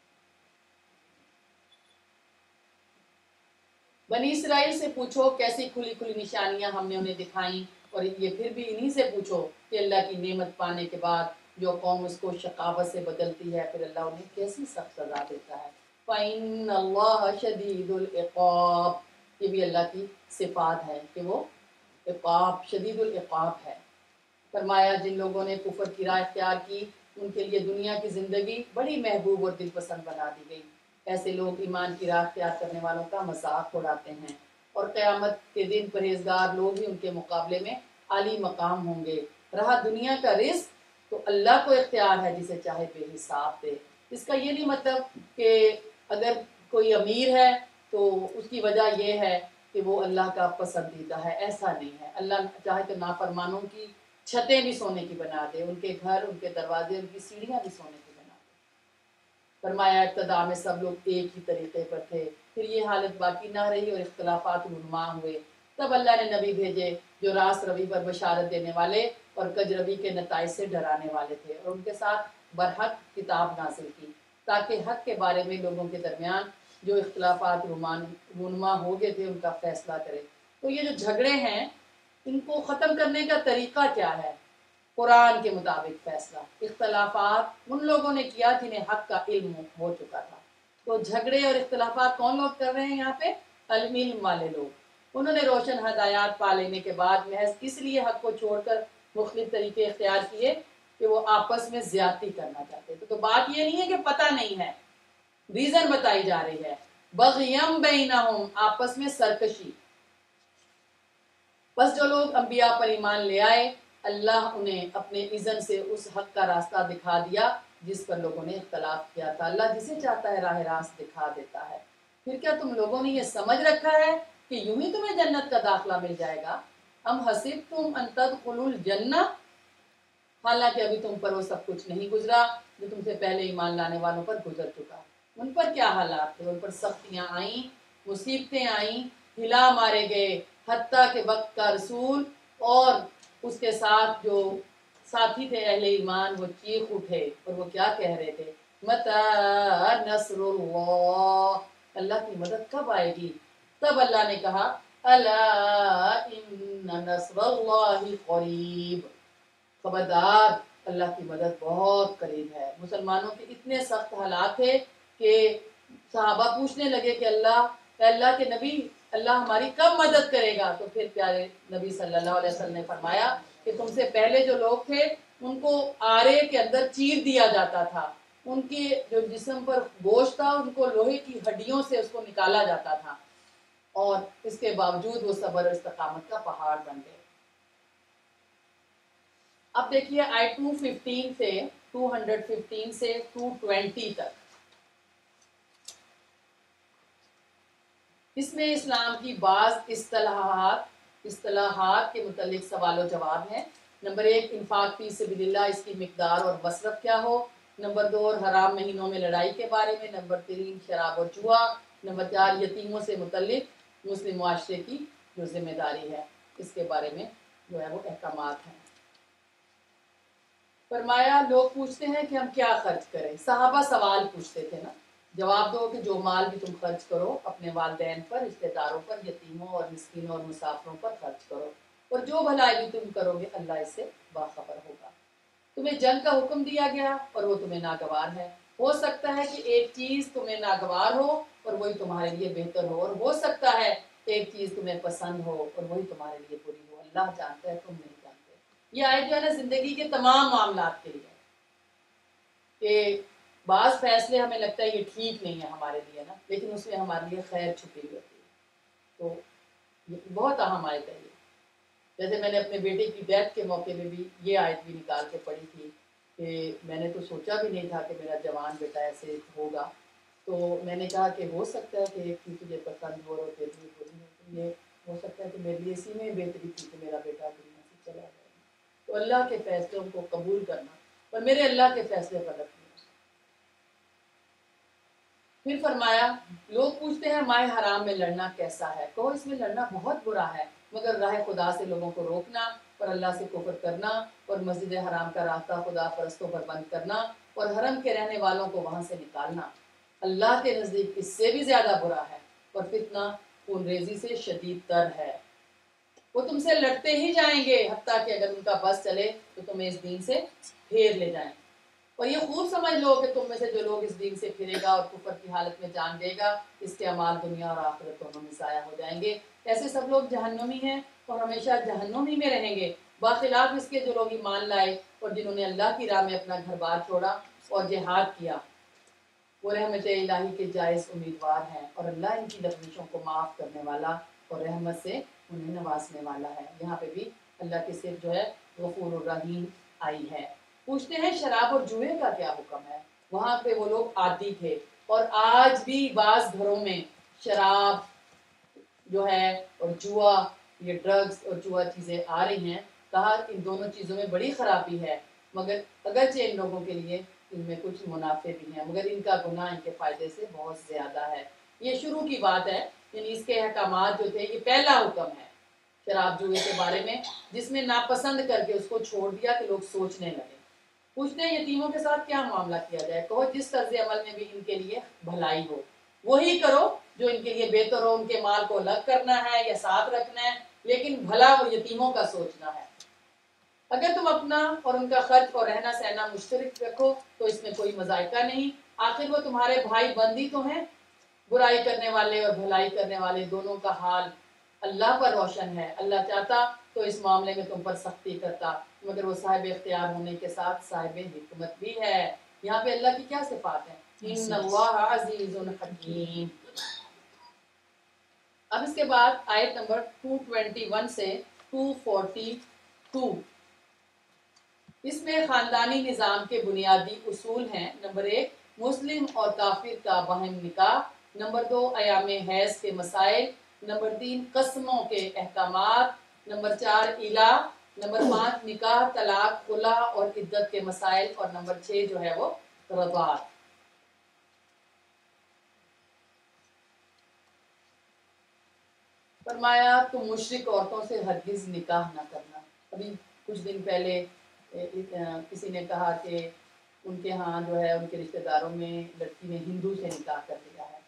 بنی اسرائیل سے پوچھو کیسی کھلی کھلی نشانیاں ہم نے انہیں دکھائیں، اور یہ پھر بھی انہی سے پوچھو کہ اللہ کی نعمت پانے کے بعد جو قوم اس کو شقاوت سے بدلتی ہے پھر اللہ انہیں کیسی سخت سزا دیتا ہے۔ فَإِنَّ اللَّهَ شَدِيدُ الْعِقَابِ، یہ بھی اللہ کی صفات ہے کہ وہ عقاب شدید العقاب ہے۔ فرمایا جن لوگوں نے کفر کی راہ اختیار کی ان کے لیے دنیا کی زندگی بڑی محبوب اور دل پسند بنا دی گئی۔ ایسے لوگ ایمان کی راہ اختیار کرنے والوں کا مذاق اڑاتے ہیں، اور قیامت کے دن پرہیزگار لوگ ہی ان کے مقابلے میں عالی مقام ہوں گے۔ رہا دنیا کا رزق تو اللہ کو اختیار ہے جسے چاہے بے حساب دے۔ اس کا یہ نہیں مطلب کہ اگر کوئی امیر ہے تو اس کی وجہ یہ ہے کہ وہ اللہ کا پسندیدہ ہے، ایسا نہیں ہے۔ اللہ چاہے تو نافرمانوں کی چھتیں بھی سونے کی بنا دے، ان کے گھر، ان کے دروازے، ان کی سیڑھیاں بھی سونے کی بنا دے۔ فرمایا ابتدا میں سب لوگ ایک ہی طریقے پر تھے، پھر یہ حالت باقی نہ رہی اور اختلافات رونما ہوئے، تب اللہ نے نبی بھیجے جو راست روی پر بشارت دینے والے اور کج روی کے نتائج سے ڈرانے والے تھے، اور ان کے ساتھ برحق کتاب نازل کی تاکہ حق کے بارے میں لوگوں کے درمیان جو اختلافات رونما ہو گئے تھے ان کا فیصلہ کرے۔ تو یہ جو جھگڑے ہیں ان کو ختم کرنے کا طریقہ کیا ہے؟ قرآن کے مطابق فیصلہ۔ اختلافات ان لوگوں نے کیا جنہیں حق کا علم ہو چکا تھا۔ تو جھگڑے اور اختلافات کون لوگ کر رہے ہیں یہاں پہ؟ علم والے لوگ۔ انہوں نے روشن ہدایات پا لینے کے بعد محض اس لیے حق کو چھوڑ کر مختلف طریقے اختیار کیے کہ وہ آپس میں زیادتی کرنا چاہتے تھے۔ تو بات یہ نہیں ہے کہ پتہ نہیں ہے، ریزن بتائی جا رہی ہے۔ بغیم بینہم، آپس میں سرکشی۔ بس جو لوگ انبیاء پر ایمان لے آئے اللہ انہیں اپنے اذن سے اس حق کا راستہ دکھا دیا جس پر لوگوں نے اختلاف کیا تھا۔ اللہ جسے چاہتا ہے راہ راست دکھا دیتا ہے۔ پھر کیا تم لوگوں نے یہ سمجھ رکھا ہے کہ یوں ہی تمہیں جنت کا داخلہ مل جائے گا؟ ام حسبتم ان تدخلوا الجنہ، حالانکہ ابھی تم پر وہ سب کچھ نہیں گزرا جو تم سے پہلے ایمان لانے والوں پر گزر چکا۔ ان پر کیا حالات تھے؟ ان پر سختیاں آئیں، مصیبتیں آئیں، ہلا مارے گئے، حتیٰ کہ وقت کا رسول اور اس کے ساتھ جو ساتھی تھے اہل ایمان وہ چیخ اٹھے، اور وہ کیا کہہ رہے تھے؟ متی نصر اللہ، اللہ کی مدد کب آئے گی؟ تب اللہ نے کہا الا ان نصر اللہ قریب، خبردار اللہ کی مدد بہت قریب ہے۔ مسلمانوں کے اتنے سخت حالات تھے کہ صحابہ پوچھنے لگے کہ اللہ اے اللہ کے نبی اللہ ہماری کب مدد کرے گا؟ تو پھر پیارے نبی صلی اللہ علیہ وسلم نے فرمایا کہ تم سے پہلے جو لوگ تھے ان کو آرے کے اندر چیر دیا جاتا تھا، ان کے جو جسم پر گوشت تھا ان کو لوہے کی ہڈیوں سے اس کو نکالا جاتا تھا، اور اس کے باوجود وہ صبر اور استقامت کا پہاڑ بن گئے۔ اب دیکھیے آئی ٹو ففٹین سے ٹو ہنڈریڈ ففٹین سے ٹو ٹوینٹی تک، اس میں اسلام کی بعض اصطلاحات اصطلاحات کے متعلق سوال و جواب ہیں۔ نمبر ایک، انفاق فی سبیل اللہ، اس کی مقدار اور مصرف کیا ہو۔ نمبر دو، حرام مہینوں میں لڑائی کے بارے میں۔ نمبر تین، شراب اور جوا۔ نمبر چار، یتیموں سے متعلق مسلم معاشرے کی جو ذمہ داری ہے اس کے بارے میں جو ہے وہ احکامات ہیں۔ فرمایا لوگ پوچھتے ہیں کہ ہم کیا خرچ کریں، صحابہ سوال پوچھتے تھے نا، جواب دو کہ جو مال بھی تم خرچ کرو اپنے والدین پر، رشتہ داروں پر، یتیموں اور مسکینوں اور مسافروں پر خرچ کرو، اور جو بھلائی بھی تم کرو گے اللہ اس سے باخبر ہوگا۔ تمہیں جنگ کا حکم دیا گیا اور وہ تمہیں ناگوار ہے، ہو سکتا ہے کہ ایک چیز تمہیں ناگوار ہو اور وہی تمہارے لیے بہتر ہو، اور ہو سکتا ہے ایک چیز تمہیں پسند ہو اور وہی تمہارے لیے بری ہو، اللہ جانتا ہے تم نہیں جانتے۔ یہ آیت جو ہے نا زندگی کے تمام معاملات کے لیے کہ بعض فیصلے ہمیں لگتا ہے یہ ٹھیک نہیں ہے ہمارے لیے نا، لیکن اس میں ہمارے لیے خیر چھپی ہوئی ہوتی ہے۔ تو بہت اہم آیت ہے یہ. جیسے میں نے اپنے بیٹے کی ڈیتھ کے موقع میں بھی یہ آیت بھی نکال کے پڑھی تھی کہ میں نے تو سوچا بھی نہیں تھا کہ میرا جوان بیٹا ایسے ہوگا. تو میں نے کہا کہ ہو سکتا ہے کہ ایک چیز تجھے پسند ہو اور تیری بھی بری ہو، تو یہ ہو سکتا ہے کہ میرے لیے اسی میں بہتری تھی کہ میرا بیٹا دنیا سے چلا جائے. تو اللہ کے فیصلوں کو قبول کرنا، اور میرے اللہ کے فیصلے غلط نہیں. پھر فرمایا لوگ پوچھتے ہیں ماہ حرام میں لڑنا کیسا ہے؟ کہو اس میں لڑنا بہت برا ہے، مگر راہ خدا سے لوگوں کو روکنا اور اللہ سے کفر کرنا اور مسجد حرام کا راستہ خدا پرستوں پر بند کرنا اور حرم کے رہنے والوں کو وہاں سے نکالنا اللہ کے نزدیک اس سے بھی زیادہ برا ہے، اور فتنہ خون ریزی سے شدید تر ہے. وہ تم سے لڑتے ہی جائیں گے حتیٰ کہ اگر ان کا بس چلے تو تمہیں اس دین سے پھیر لے جائیں. اور یہ خوب سمجھ لو کہ تم میں سے جو لوگ اس دین سے پھرے گا اور کفر کی حالت میں جان دے گا، اس کے اعمال دنیا اور آخرت دونوں میں ضائع ہو جائیں گے. ایسے سب لوگ جہنمی ہیں اور ہمیشہ جہنم ہی میں رہیں گے، باخلاف اس کے جو لوگ ایمان لائے اور جنہوں نے اللہ کی راہ میں اپنا گھر بار چھوڑا اور جہاد کیا، وہ رحمت الہی کے جائز امیدوار ہیں، اور اللہ ان کی لغزشوں کو معاف کرنے والا اور رحمت سے انہیں نوازنے والا ہے. یہاں پہ بھی اللہ کی صرف جو ہے غفور الرحیم آئی ہے. پوچھتے ہیں شراب اور جوئے کا کیا حکم ہے؟ وہاں پہ وہ لوگ عادی تھے، اور آج بھی بعض گھروں میں شراب جو ہے اور جوا، یہ ڈرگز اور جوا چیزیں آ رہی ہیں. کہا ان دونوں چیزوں میں بڑی خرابی ہے، مگر اگرچہ ان لوگوں کے لیے ان میں کچھ منافع بھی ہیں، مگر ان کا گناہ ان کے فائدے سے بہت زیادہ ہے. یہ شروع کی بات ہے، یعنی اس کے احکامات جو تھے، یہ پہلا حکم ہے شراب جوئے کے بارے میں، جس میں ناپسند کر کے اس کو چھوڑ دیا کہ لوگ سوچنے لگے. پوچھتے ہیں یتیموں کے ساتھ کیا معاملہ کیا جائے؟ کہو جس طرز عمل میں بھی ان کے لیے بھلائی ہو وہی کرو جو ان کے لیے بہتر ہو. ان کے مال کو الگ کرنا ہے یا ساتھ رکھنا ہے، لیکن بھلا وہ یتیموں کا سوچنا ہے. اگر تم اپنا اور ان کا خرچ اور رہنا سہنا مشترک رکھو تو اس میں کوئی مذائقہ نہیں، آخر وہ تمہارے بھائی بندی تو ہیں. برائی کرنے والے اور بھلائی کرنے والے دونوں کا حال اللہ پر روشن ہے. اللہ چاہتا تو اس معاملے میں تم پر سختی کرتا، مگر وہ صاحب اختیار ہونے کے ساتھ صاحب حکمت بھی ہے. یہاں پہ اللہ کی کیا صفات ہیں؟ ان اللہ عزیز حکیم. اب اس کے بعد آیت نمبر دو سو اکیس سے دو سو بارہ، اس میں خاندانی نظام کے بنیادی اصول ہیں. نمبر ایک، مسلم اور کافر کا باہم نکاح. نمبر دو، ایام حیض کے مسائل. نمبر تین، قسموں کے احکامات. نمبر چار، الہ. نمبر پانچ، نکاح، طلاق، خلا اور عدت کے مسائل. اور نمبر چھ جو ہے وہ رضاعت. فرمایا تم مشرک عورتوں سے ہرگز نکاح نہ کرنا. ابھی کچھ دن پہلے کسی نے کہا کہ ان کے ہاں جو ہے ان کے رشتہ داروں میں لڑکی نے ہندو سے نکاح کر لیا ہے.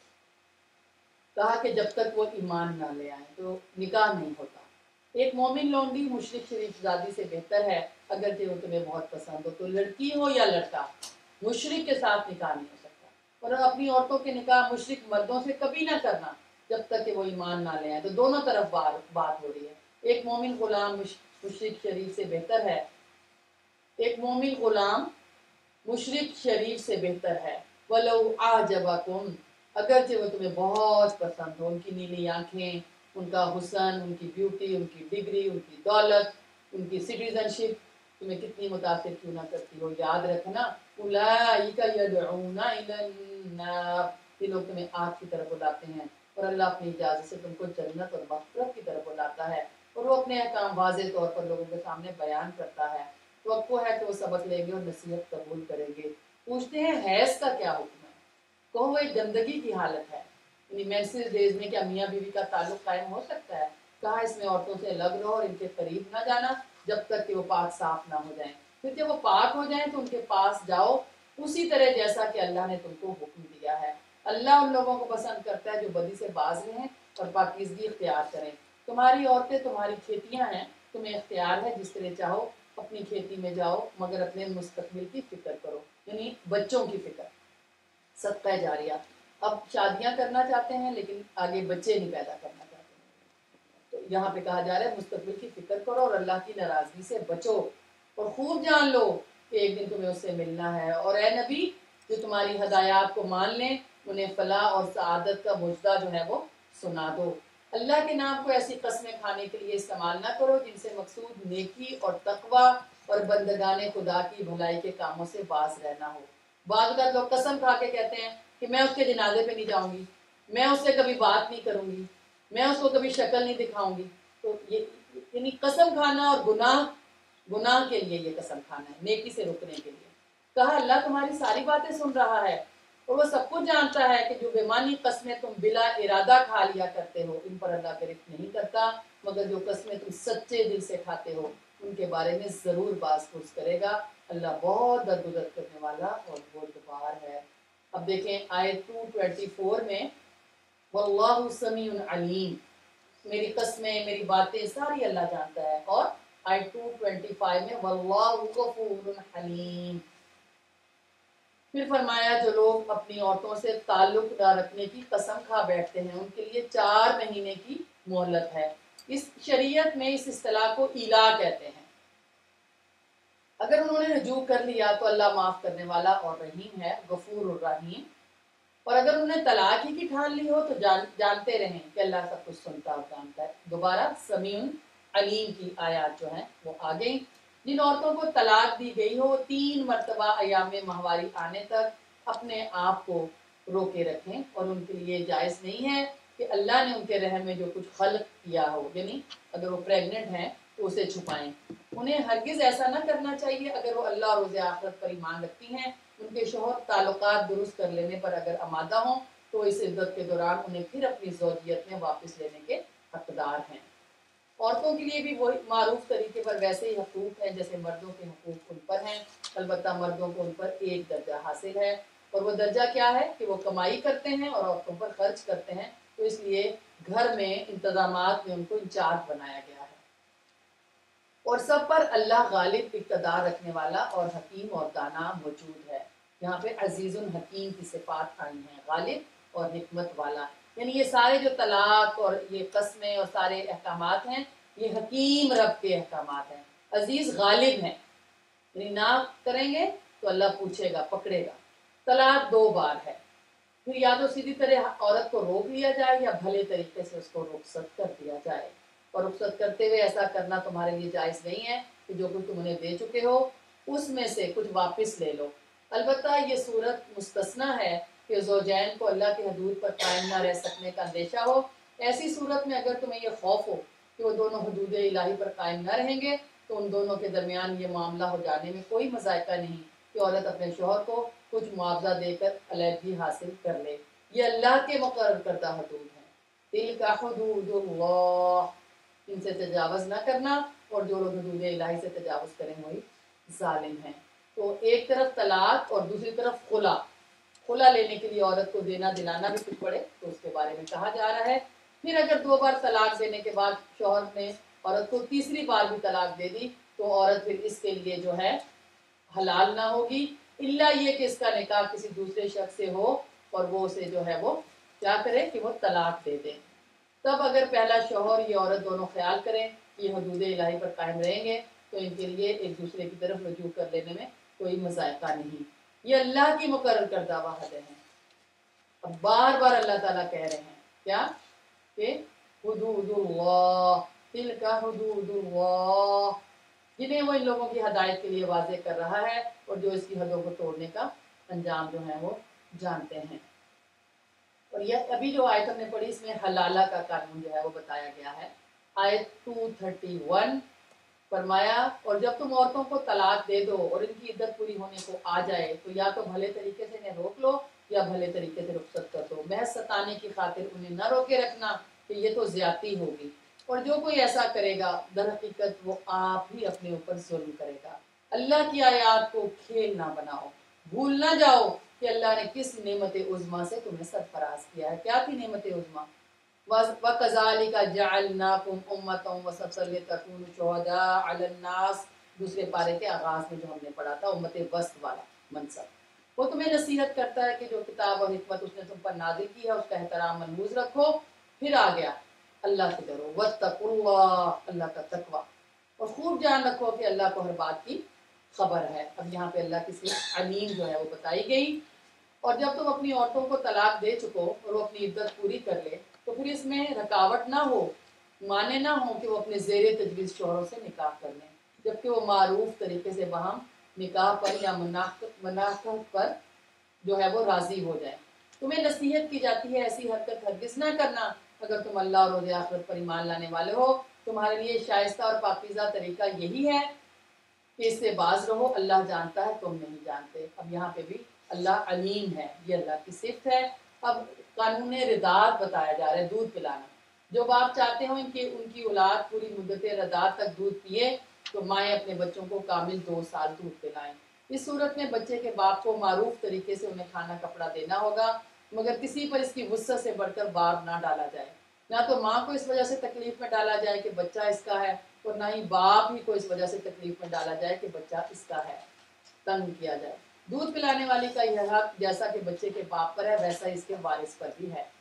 کہا کہ جب تک وہ ایمان نہ لے آئیں تو نکاح نہیں ہوتا. ایک مومن لونڈی مشرک شریف زادی سے بہتر ہے، اگرچہ وہ تمہیں بہت پسند ہو. تو لڑکی ہو یا لڑکا، مشرک کے ساتھ نکاح نہیں ہو سکتا. اور اپنی عورتوں کے نکاح مشرک مردوں سے کبھی نہ کرنا جب تک کہ وہ ایمان نہ لے آئیں. تو دونوں طرف بات ہو رہی ہے. ایک مومن غلام مشرک شریف سے بہتر ہے ایک مومن غلام مشرک شریف سے بہتر ہے. وَلَوْ أَعْجَبَكُمْ، اگرچہ وہ تمہیں بہت پسند ہو. ان کی نیلی آنکھیں، ان کا حسن، ان کی بیوٹی، ان کی ڈگری، ان کی دولت، ان کی سٹیزن شپ تمہیں کتنی متاثر کیوں نہ کرتی ہو. یاد رکھنا اولئک یدعون الی النار، یہ لوگ تمہیں آگ کی طرف بلاتے ہیں، اور اللہ اپنی اجازت سے تم کو جنت اور مغفرت کی طرف بلاتا ہے. اور وہ اپنے احکام واضح طور پر لوگوں کے سامنے بیان کرتا ہے. توقع ہے کہ وہ سبق لیں گے اور نصیحت قبول کریں گے. پوچھتے ہیں حیض کا کیا حکم ہے؟ کہو وہ ایک گندگی کی حالت ہے. یعنی مینسٹریل ڈیز میں کیا میاں بیوی کا تعلق قائم ہو سکتا ہے؟ کہا اس میں عورتوں سے الگ رہو اور ان کے قریب نہ جانا جب تک کہ وہ پاک صاف نہ ہو جائیں. پھر جب وہ پاک ہو جائیں تو ان کے پاس جاؤ اسی طرح جیسا کہ اللہ نے تم کو حکم دیا ہے. اللہ ان لوگوں کو پسند کرتا ہے جو بدی سے باز رہیں اور پاکیزگی اختیار کریں. تمہاری عورتیں تمہاری کھیتیاں ہیں، تمہیں اختیار ہے جس طرح چاہو اپنی کھیتی میں جاؤ، مگر اپنے مستقبل کی فکر کرو، یعنی بچوں کی فکر. صدقہ جاریہ. اب شادیاں کرنا چاہتے ہیں لیکن آگے بچے نہیں پیدا کرنا چاہتے ہیں، تو یہاں پہ کہا جا رہا ہے مستقبل کی فکر کرو اور اللہ کی ناراضگی سے بچو. اور خوب جان لو کہ ایک دن تمہیں اس سے ملنا ہے. اور اے نبی، جو تمہاری ہدایات کو مان لیں انہیں فلاح اور سعادت کا مجدہ جو ہے وہ سنا دو. اللہ کے نام کو ایسی قسمیں کھانے کے لیے استعمال نہ کرو جن سے مقصود نیکی اور تقوی اور بندگان خدا کی بھلائی کے کاموں سے باز رہنا ہو۔ بعض اوقات لوگ قسم کھا کے کہتے ہیں کہ میں اس کے جنازے پہ نہیں جاؤں گی، میں اس سے کبھی بات نہیں کروں گی، میں اس کو کبھی شکل نہیں دکھاؤں گی۔ تو یہ یعنی قسم کھانا اور گناہ گناہ کے لیے یہ قسم کھانا ہے، نیکی سے رکنے کے لیے۔ کہا اللہ تمہاری ساری باتیں سن رہا ہے اور وہ سب کچھ جانتا ہے کہ جو بےمانی قسمیں تم بلا ارادہ کھا لیا کرتے ہو ان پر اللہ گرفت نہیں کرتا، مگر جو قسمیں تم سچے دل سے کھاتے ہو ان کے بارے میں ضرور باز پرس کرے گا۔ اللہ بہت درگزر کرنے والا اور بردبار ہے۔ اب دیکھیں آیت دو سو چوبیس میں واللہ سمیع علیم، میری قسمیں میری باتیں ساری اللہ جانتا ہے، اور آیت دو سو پچیس میں واللہ غفور حلیم۔ پھر فرمایا جو لوگ اپنی عورتوں سے تعلق نہ رکھنے کی قسم کھا بیٹھتے ہیں ان کے لیے چار مہینے کی مہلت ہے۔ اس شریعت میں اس اصطلاح کو ایلا کہتے ہیں۔ اگر انہوں نے رجوع کر لیا تو اللہ معاف کرنے والا اور رحیم ہے، غفور الرحیم۔ اور اگر انہوں نے طلاق ہی کی ٹھان لی ہو تو جان جانتے رہیں کہ اللہ سب کچھ سنتا اور جانتا ہے۔ دوبارہ سمیع علیم کی آیات جو ہیں وہ آ گئیں۔ جن عورتوں کو طلاق دی گئی ہو تین مرتبہ ایام ماہواری آنے تک اپنے آپ کو روکے رکھیں، اور ان کے لیے جائز نہیں ہے کہ اللہ نے ان کے رحم میں جو کچھ خلق کیا ہو، یعنی اگر وہ پریگننٹ ہیں تو اسے چھپائیں۔ انہیں ہرگز ایسا نہ کرنا چاہیے اگر وہ اللہ اور روز آخرت پر ایمان رکھتی ہیں۔ ان کے شوہر تعلقات درست کر لینے پر اگر آمادہ ہوں تو اس عدت کے دوران انہیں پھر اپنی زوجیت میں واپس لینے کے حقدار ہیں۔ عورتوں کے لیے بھی وہی معروف طریقے پر ویسے ہی حقوق ہیں جیسے مردوں کے حقوق ان پر ہیں، البتہ مردوں کو ان پر ایک درجہ حاصل ہے، اور وہ درجہ کیا ہے کہ وہ کمائی کرتے ہیں اور عورتوں پر خرچ کرتے ہیں، تو اس لیے گھر میں انتظامات میں ان کو انچارج بنایا گیا ہے۔ اور سب پر اللہ غالب اقتدار رکھنے والا اور حکیم اور دانا موجود ہے۔ یہاں پہ عزیز الحکیم کی صفات آئی ہیں، غالب اور حکمت والا، یعنی یہ سارے جو طلاق اور یہ قسمیں اور سارے احکامات ہیں یہ حکیم رب کے احکامات ہیں، عزیز غالب ہیں، یعنی نہ کریں گے تو اللہ پوچھے گا، پکڑے گا۔ طلاق دو بار ہے، پھر یا تو سیدھی طرح عورت کو روک لیا جائے یا بھلے طریقے سے اس کو رخصت کر دیا جائے، اور رخصت کرتے ہوئے ایسا کرنا تمہارے لیے جائز نہیں ہے کہ جو کچھ تم انہیں دے چکے ہو اس میں سے کچھ واپس لے لو۔ البتہ یہ صورت مستثنی ہے کہ زوجین کو اللہ کے حدود پر قائم نہ رہ سکنے کا اندیشہ ہو۔ ایسی صورت میں اگر تمہیں یہ خوف ہو کہ وہ دونوں حدود الہی پر قائم نہ رہیں گے تو ان دونوں کے درمیان یہ معاملہ ہو جانے میں کوئی مذائقہ نہیں کہ عورت اپنے شوہر کو کچھ معاوضہ دے کر علیحدگی حاصل کر لے۔ یہ اللہ کے مقرر کردہ حدود ہیں، تلک حدود اللہ، ان سے تجاوز نہ کرنا، اور جو لوگ حدود الہی سے تجاوز کریں وہی ظالم ہیں۔ تو ایک طرف طلاق اور دوسری طرف خلا، خلا لینے کے لیے عورت کو دینا دلانا بھی کچھ پڑے تو اس کے بارے میں کہا جا رہا ہے۔ پھر اگر دو بار طلاق دینے کے بعد شوہر نے عورت کو تیسری بار بھی طلاق دے دی تو عورت پھر اس کے لیے جو ہے حلال نہ ہوگی، الا یہ کہ اس کا نکاح کسی دوسرے شخص سے ہو اور وہ اسے جو ہے وہ کیا کرے کہ وہ طلاق دے دے۔ تب اگر پہلا شوہر یہ عورت دونوں خیال کریں کہ یہ حدود الہی پر قائم رہیں گے تو ان کے لیے ایک دوسرے کی طرف رجوع کر لینے میں کوئی مذائقہ نہیں۔ یہ اللہ کی مقرر کردہ حدیں ہیں۔ اب بار بار اللہ تعالیٰ کہہ رہے ہیں کیا کہ حدود اللہ، تلک حدود اللہ، جنہیں وہ ان لوگوں کی ہدایت کے لیے واضح کر رہا ہے اور جو اس کی حدوں کو توڑنے کا انجام جو ہے وہ جانتے ہیں۔ اور یہ ابھی جو آیت ہم نے پڑھی اس میں حلالہ کا قانون جو ہے وہ بتایا گیا ہے۔ آیت دو سو اکتیس فرمایا اور جب تم عورتوں کو طلاق دے دو اور ان کی عدت پوری ہونے کو آ جائے تو یا تو بھلے طریقے سے انہیں روک لو یا بھلے طریقے سے رخصت کر دو، محض ستانے کی خاطر انہیں نہ روکے رکھنا کہ یہ تو زیادتی ہوگی، اور جو کوئی ایسا کرے گا در حقیقت وہ آپ ہی اپنے اوپر ظلم کرے گا۔ اللہ کی آیات کو کھیل نہ بناؤ، بھول نہ جاؤ کہ اللہ نے کس نعمت عظمیٰ سے تمہیں سرفراز کیا ہے۔ کیا تھی نعمت عظمیٰ؟ وَكَذَلِكَ جَعَلْنَاكُمْ أُمَّةً وَسَطًا لِتَكُونُوا شُهَدَاءَ عَلَى النَّاسِ، دوسرے پارے کے آغاز میں جو ہم نے پڑھا تھا، امت وسط والا منصب۔ وہ تمہیں نصیحت کرتا ہے کہ جو کتاب اور حکمت اس نے تم پر نازل کی ہے اس کا احترام ملحوظ رکھو۔ پھر آ گیا اللہ سے ڈرو، وَاتَّقُوا اللَّهَ، اللہ کا تقوی، اور خوب جان رکھو کہ اللہ کو ہر بات کی خبر ہے۔ اب یہاں پہ اللہ کی صفت علیم جو ہے وہ بتائی گئی۔ اور جب تم اپنی عورتوں کو طلاق دے چکو اور وہ اپنی عدت پوری کر لے تو پھر اس میں رکاوٹ نہ ہو، مانے نہ ہو کہ وہ اپنے زیر تجویز شوہروں سے نکاح کر لیں، جبکہ وہ معروف طریقے سے باہم نکاح پر یا مناقض پر جو ہے وہ راضی ہو جائیں۔ تمہیں نصیحت کی جاتی ہے ایسی حرکت ہرگز نہ کرنا اگر تم اللہ اور روز آخرت پر ایمان لانے والے ہو۔ تمہارے لیے شائستہ اور پاکیزہ طریقہ یہی ہے کہ اس سے باز رہو، اللہ جانتا ہے تم نہیں جانتے۔ اب یہاں پہ بھی اللہ علیم ہے، یہ اللہ کی صفت ہے۔ اب قانون رضاعت بتایا جا رہا ہے، دودھ پلانا۔ جو باپ چاہتے ہوں ان کی ان کی اولاد پوری مدت رضاعت تک دودھ پیے تو مائیں اپنے بچوں کو کامل دو سال دودھ پلائیں۔ اس صورت میں بچے کے باپ کو معروف طریقے سے انہیں کھانا کپڑا دینا ہوگا، مگر کسی پر اس کی وسعت سے بڑھ کر بار نہ ڈالا جائے۔ نہ تو ماں کو اس وجہ سے تکلیف میں ڈالا جائے کہ بچہ اس کا ہے، اور نہ ہی باپ ہی کو اس وجہ سے تکلیف میں ڈالا جائے کہ بچہ اس کا ہے، تنگ کیا جائے۔ دودھ پلانے والی کا یہ حق جیسا کہ بچے کے باپ پر ہے ویسا اس کے وارث پر بھی ہے۔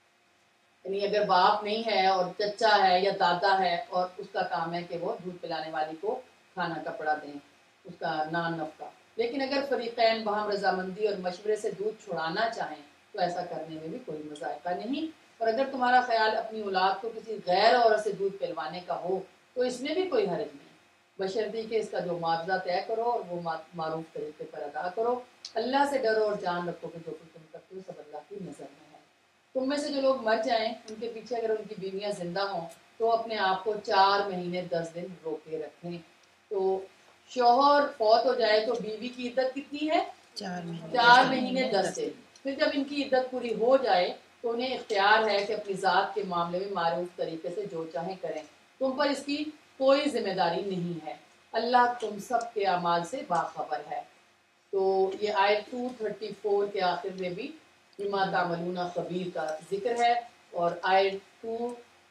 یعنی اگر باپ نہیں ہے اور چچا ہے یا دادا ہے اور اس کا کام ہے کہ وہ دودھ پلانے والی کو کھانا کپڑا دیں، اس کا نان نفقہ، لیکن اگر فریقین باہم رضامندی اور مشورے سے دودھ چھڑانا چاہیں تو ایسا کرنے میں بھی کوئی مذائقہ نہیں۔ اور اگر تمہارا خیال اپنی اولاد کو کسی غیر عورت سے دودھ پلوانے کا ہو تو اس میں بھی کوئی حرج نہیں، بشرطی کہ اس کا جو معاوضہ طے کرو اور وہ معروف طریقے پر ادا کرو۔ اللہ سے ڈرو اور جان رکھو کہ جو کچھ تم کرتے ہو سب اللہ کی نظر میں ہے۔ تم میں سے جو لوگ مر جائیں ان کے پیچھے اگر ان کی بیویاں زندہ ہوں تو اپنے آپ کو چار مہینے دس دن روکے رکھیں۔ تو شوہر فوت ہو جائے تو بیوی کی عدت کتنی ہے؟ چار مہینے چار مہینے دس دن۔ پھر جب ان کی عدت پوری ہو جائے تو انہیں اختیار ہے کہ اپنی ذات کے معاملے میں معروف طریقے سے جو چاہیں کریں، تم پر اس کی کوئی ذمہ داری نہیں ہے، اللہ تم سب کے اعمال سے باخبر ہے۔ تو یہ آیت دو سو چوتیس کے آخر میں بھی بما تعملون خبیر کا ذکر ہے، اور آیت دو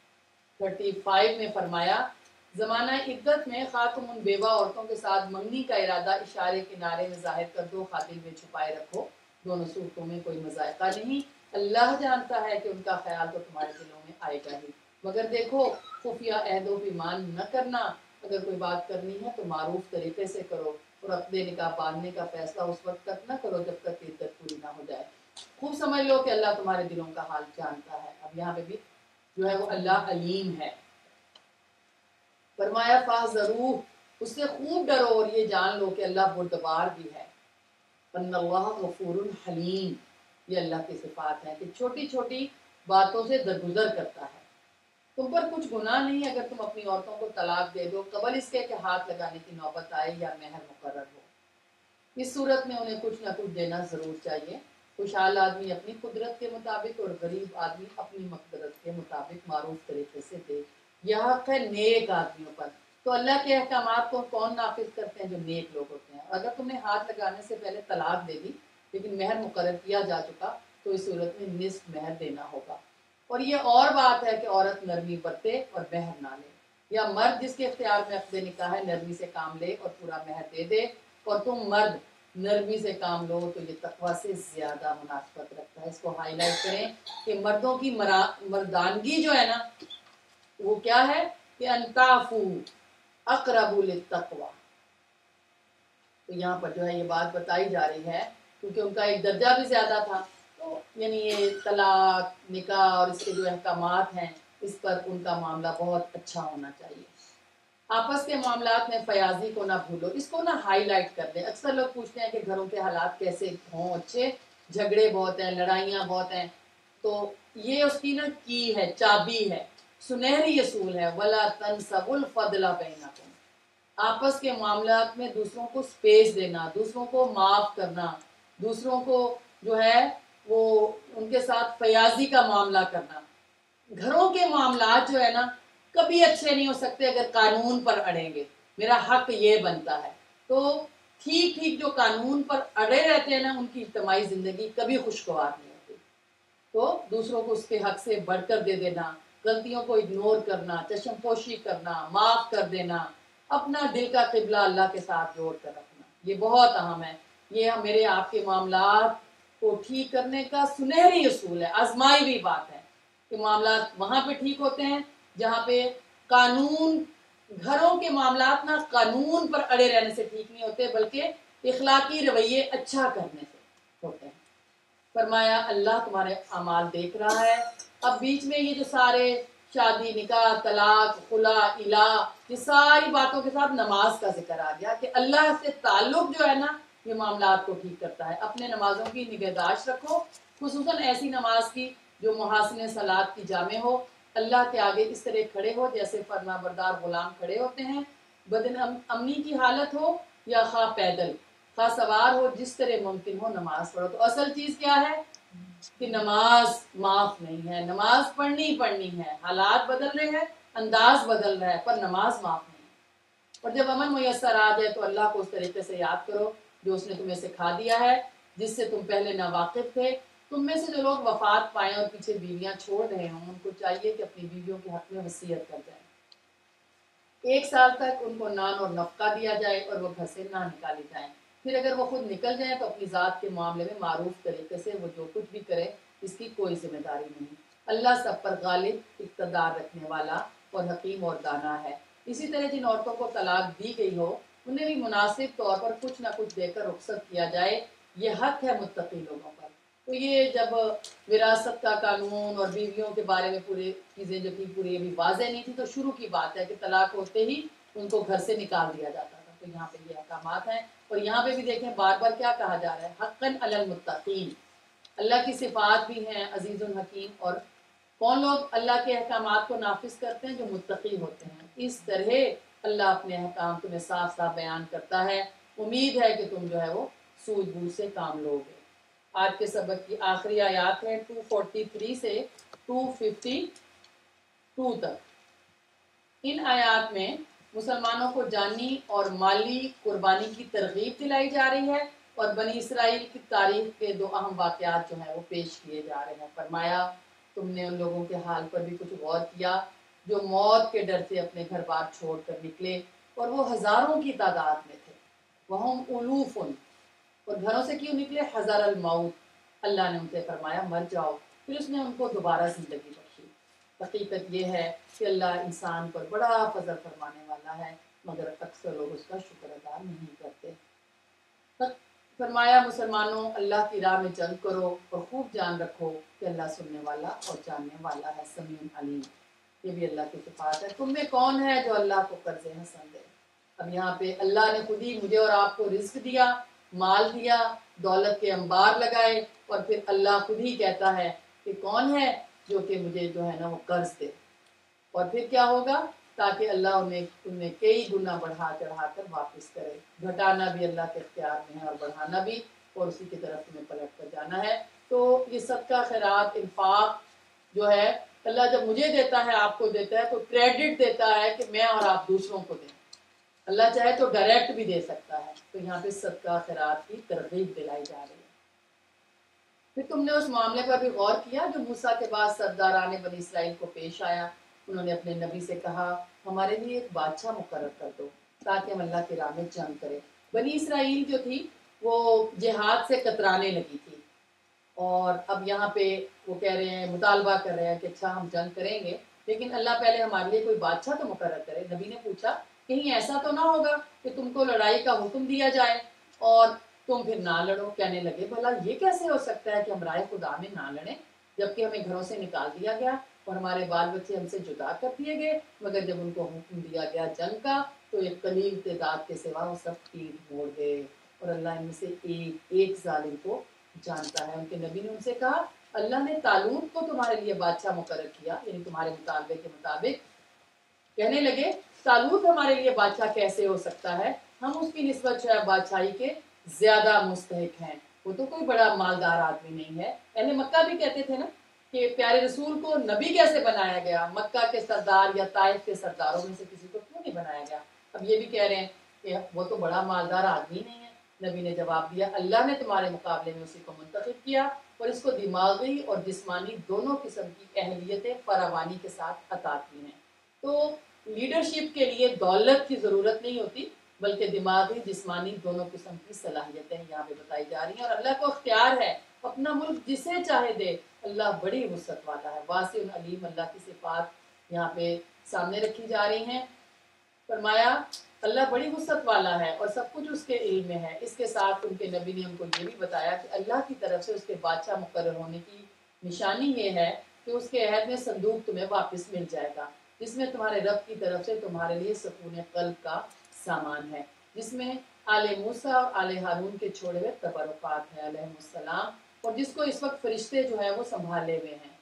سو پینتیس میں فرمایا زمانہ عدت میں خواہ تم ان بیوہ عورتوں کے ساتھ منگنی کا ارادہ اشارے کنارے میں ظاہر کر دو، خاطر میں چھپائے رکھو، دونوں صورتوں میں کوئی مذائقہ نہیں، اللہ جانتا ہے کہ ان کا خیال تو تمہارے دلوں میں آئے گا ہی، مگر دیکھو خفیہ عہد و پیمان نہ کرنا، اگر کوئی بات کرنی ہے تو معروف طریقے سے کرو، اور عقد نکاح باندھنے کا فیصلہ اس وقت تک نہ کرو جب تک عدت پوری نہ ہو جائے۔ خوب سمجھ لو کہ اللہ تمہارے دلوں کا حال جانتا ہے۔ اب یہاں پہ بھی جو ہے وہ اللہ علیم ہے۔ فرمایا فاحذروہ، اس سے خوب ڈرو اور یہ جان لو کہ اللہ بردبار بھی ہے، ان اللہ غفور حلیم، یہ اللہ کی صفات ہے کہ چھوٹی چھوٹی باتوں سے درگزر کرتا ہے۔ تم پر کچھ گناہ نہیں اگر تم اپنی عورتوں کو طلاق دے دو قبل اس کے کہ ہاتھ لگانے کی نوبت آئے یا مہر مقرر ہو۔ اس صورت میں انہیں کچھ نہ کچھ دینا ضرور چاہیے، خوشحال آدمی اپنی قدرت کے مطابق اور غریب آدمی اپنی مقدرت کے مطابق معروف طریقے سے دے، یہ حق ہے نیک آدمیوں پر۔ تو اللہ کے احکامات کو کون نافذ کرتے ہیں؟ جو نیک لوگ ہوتے ہیں۔ اگر تم نے ہاتھ لگانے سے پہلے طلاق دے دی لیکن مہر مقرر کیا جا چکا تو اس صورت میں نصف مہر دینا ہوگا۔ اور یہ اور بات ہے کہ عورت نرمی برتے اور مہر نہ لے، یا مرد جس کے اختیار میں عقد نکاح ہے نرمی سے کام لے اور پورا مہر دے دے، اور تم مرد نرمی سے کام لو تو یہ تقویٰ سے زیادہ مناسبت رکھتا ہے۔ اس کو ہائی لائٹ کریں کہ مردوں کی مردانگی جو ہے نا وہ کیا ہے کہ انتعفو اقرب للتقویٰ۔ تو یہاں پر جو ہے یہ بات بتائی جا رہی ہے کیونکہ ان کا ایک درجہ بھی زیادہ تھا، تو یعنی یہ طلاق نکاح اور اس کے جو احکامات ہیں اس پر ان کا معاملہ بہت اچھا ہونا چاہیے۔ آپس کے معاملات میں فیاضی کو نہ بھولو، اس کو نہ ہائی لائٹ کر دیں۔ اکثر لوگ پوچھتے ہیں کہ گھروں کے حالات کیسے ہوں اچھے، جھگڑے بہت ہیں، لڑائیاں بہت ہیں، تو یہ اس کی نا کی ہے، چابی ہے، سنہری اصول ہے، وَلَا تَنْسَوُا الْفَضْلَ بَيْنَكُمْ، آپس کے معاملات میں دوسروں کو سپیس دینا، دوسروں کو معاف کرنا، دوسروں کو جو ہے وہ ان کے ساتھ فیاضی کا معاملہ کرنا۔ گھروں کے معاملات جو ہے نا کبھی اچھے نہیں ہو سکتے اگر قانون پر اڑیں گے، میرا حق یہ بنتا ہے، تو ٹھیک ٹھیک جو قانون پر اڑے رہتے ہیں نا ان کی اجتماعی زندگی کبھی خوشگوار نہیں ہوتی۔ تو دوسروں کو اس کے حق سے بڑھ کر دے دینا، غلطیوں کو اگنور کرنا، چشم پوشی کرنا، معاف کر دینا، اپنا دل کا قبلہ اللہ کے ساتھ جوڑ کر رکھنا، یہ بہت اہم ہے۔ یہ میرے آپ کے معاملات کو ٹھیک کرنے کا سنہری اصول ہے، آزمائی ہوئی بات ہے کہ معاملات وہاں پہ ٹھیک ہوتے ہیں جہاں پہ قانون، گھروں کے معاملات نہ قانون پر اڑے رہنے سے ٹھیک نہیں ہوتے بلکہ اخلاقی رویے اچھا کرنے سے ہوتے ہیں۔ فرمایا اللہ تمہارے اعمال دیکھ رہا ہے. اب بیچ میں یہ جو سارے شادی نکاح طلاق خلا الا یہ ساری باتوں کے ساتھ نماز کا ذکر آ گیا کہ اللہ سے تعلق جو ہے نا یہ معاملات کو ٹھیک کرتا ہے. اپنے نمازوں کی نگہداشت رکھو، خصوصاً ایسی نماز کی جو محاسن صلات کی جامع ہو. اللہ کے آگے اس طرح کھڑے ہو جیسے فرما بردار غلام کھڑے ہوتے ہیں. بدن امنی کی حالت ہو یا خواہ پیدل خواہ سوار ہو، جس طرح ممکن ہو نماز پڑھو. تو اصل چیز کیا ہے کہ نماز معاف نہیں ہے، نماز پڑھنی پڑھنی ہے. حالات بدل رہے ہیں، انداز بدل رہا ہے، پر نماز معاف نہیں ہے. اور جب امن میسر آ جائے تو اللہ کو اس طریقے سے یاد کرو جو اس نے تمہیں سکھا دیا ہے، جس سے تم پہلے ناواقف تھے. تم میں سے جو لوگ وفات پائیں اور پیچھے بیویاں چھوڑ رہے ہوں، ان کو چاہیے کہ اپنی بیویوں کے حق میں وصیت کر جائیں. ایک سال تک ان کو نان اور نفقہ دیا جائے اور وہ گھر سے نہ نکالی جائیں. پھر اگر وہ خود نکل جائیں تو اپنی ذات کے معاملے میں معروف طریقے سے وہ جو کچھ بھی کرے اس کی کوئی ذمہ داری نہیں. اللہ سب پر غالب اقتدار رکھنے والا اور حکیم اور دانا ہے. اسی طرح جن عورتوں کو طلاق دی گئی ہو انہیں بھی مناسب طور پر کچھ نہ کچھ دے کر رخصت کیا جائے، یہ حق ہے متقی لوگوں پر. تو یہ جب وراثت کا قانون اور بیویوں کے بارے میں پورے چیزیں جو تھی پوری ابھی واضح نہیں تھی تو شروع کی بات ہے کہ طلاق ہوتے ہی ان کو گھر سے نکال دیا جاتا تھا. تو یہاں پہ یہ احکامات ہیں. اور یہاں پہ بھی دیکھیں بار بار کیا کہا جا رہا ہے، حقاً علی المتقین. اللہ کی صفات بھی ہیں عزیز الحکیم. اور کون لوگ اللہ کے احکامات کو نافذ کرتے ہیں؟ جو متقی ہوتے ہیں. اس طرح اللہ اپنے احکام تمہیں صاف صاف بیان کرتا ہے. امید ہے کہ تم جو ہے وہ سوجھ بوجھ سے کام لوگے. آج کے سبق کی آخری آیات ہے دو سو تینتالیس سے دو سو باون تک. ان آیات میں مسلمانوں کو جانی اور مالی قربانی کی ترغیب دلائی جا رہی ہے اور بنی اسرائیل کی تاریخ کے دو اہم واقعات جو ہیں وہ پیش کیے جا رہے ہیں. فرمایا تم نے ان لوگوں کے حال پر بھی کچھ غور کیا جو موت کے ڈر سے اپنے گھر بار چھوڑ کر نکلے اور وہ ہزاروں کی تعداد میں تھے. وہم الوف، اور گھروں سے کیوں نکلے؟ حذر الموت، اللہ نے ان سے فرمایا مر جاؤ. پھر اس نے ان کو دوبارہ زندگی بخشی. حقیقت یہ ہے کہ اللہ انسان پر بڑا فضل فرمانے والا ہے مگر اکثر لوگ اس کا شکر ادا نہیں کرتے. فرمایا مسلمانوں اللہ کی راہ میں جنگ کرو اور خوب جان رکھو کہ اللہ سننے والا اور جاننے والا ہے، سمیع علیم. یہ بھی اللہ کی صفات ہے. تم میں کون ہے جو اللہ کو قرض حسن دے؟ اب یہاں پہ اللہ نے خود ہی مجھے اور آپ کو رزق دیا، مال دیا، دولت کے انبار لگائے، اور پھر اللہ خود ہی کہتا ہے کہ کون ہے جو کہ مجھے جو ہے نا وہ قرض دے. اور پھر کیا ہوگا؟ تاکہ اللہ انہیں انہیں کئی گنا بڑھا چڑھا کر واپس کرے. گھٹانا بھی اللہ کے اختیار میں ہے اور بڑھانا بھی، اور اسی کی طرف تمہیں پلٹ کر جانا ہے. تو یہ صدقہ خیرات انفاق جو ہے اللہ جب مجھے دیتا ہے آپ کو دیتا ہے تو کریڈٹ دیتا ہے کہ میں اور آپ دوسروں کو دیں. اللہ چاہے تو ڈائریکٹ بھی دے سکتا ہے. تو یہاں پہ صدقہ خیرات کی ترغیب دلائی جا رہی ہے. پھر تم نے اس معاملے پر بھی غور کیا جو موسیٰ کے بعد سرداران بنی اسرائیل کو پیش آیا. انہوں نے اپنے نبی سے کہا ہمارے لیے ایک بادشاہ مقرر کر دو تاکہ ہم اللہ کی راہ میں جنگ کریں. بنی اسرائیل جو تھی وہ جہاد سے کترانے لگی تھی، اور اب یہاں پہ وہ کہہ رہے ہیں مطالبہ کر رہے ہیں کہ اچھا ہم جنگ کریں گے لیکن اللہ پہلے ہمارے لیے کوئی بادشاہ تو مقرر کرے. نبی نے پوچھا کہیں ایسا تو نہ ہوگا کہ تم کو لڑائی کا حکم دیا جائے اور تم پھر نہ لڑو. کہنے لگے بھلا یہ کیسے ہو سکتا ہے کہ ہم رائے خدا میں نہ لڑیں جبکہ ہمیں گھروں سے نکال دیا گیا اور ہمارے بال بچے ہم سے جدا کر دیے گئے. مگر جب ان کو حکم دیا گیا جنگ کا تو ایک قلیل تعداد کے سوا وہ سب تیر موڑ گئے. اور اللہ ان میں سے ایک ایک ظالم کو جانتا ہے. ان کے نبی نے ان سے کہا اللہ نے طالوت کو تمہارے لیے بادشاہ مقرر کیا، یعنی تمہارے مطالبے کے مطابق. کہنے لگے طالوت ہمارے لیے بادشاہ کیسے ہو سکتا ہے؟ ہم اس کی نسبت جو ہے بادشاہی کے زیادہ مستحق ہیں. وہ تو کوئی بڑا مالدار آدمی نہیں ہے. اہل مکہ بھی کہتے تھے نا کہ پیارے رسول کو نبی کیسے بنایا گیا؟ مکہ کے سردار یا طائف کے سرداروں میں سے کسی کو کیوں نہیں بنایا گیا؟ اب یہ بھی کہہ رہے ہیں کہ وہ تو بڑا مالدار آدمی نہیں ہے. نبی نے جواب دیا اللہ نے تمہارے مقابلے میں اسی کو منتخب کیا اور اس کو دماغی اور جسمانی دونوں قسم کی اہلیتیں فراوانی کے ساتھ عطا کی ہیں. تو لیڈرشپ کے لیے دولت کی ضرورت نہیں ہوتی بلکہ دماغی جسمانی دونوں قسم کی صلاحیتیں یہاں پہ بتائی جا رہی ہیں. اور اللہ کو اختیار ہے اپنا ملک جسے چاہے دے. اللہ بڑی وسعت والا ہے، واسع علیم. اللہ کی صفات یہاں پہ سامنے رکھی جا رہی ہیں. فرمایا اللہ بڑی وسعت والا ہے اور سب کچھ اس کے علم میں ہے۔ اس کے ساتھ ان کے نبی نے ان کو یہ بھی بتایا کہ اللہ کی طرف سے اس کے بادشاہ مقرر ہونے کی نشانی یہ ہے کہ اس کے عہد میں صندوق تمہیں واپس مل جائے گا، جس میں تمہارے رب کی طرف سے تمہارے لیے سکون قلب کا سامان ہے، جس میں آل موسیٰ اور آل ہارون کے چھوڑے ہوئے تبرکات ہیں علیہ السلام، اور جس کو اس وقت فرشتے جو ہے وہ سنبھالے ہوئے ہیں۔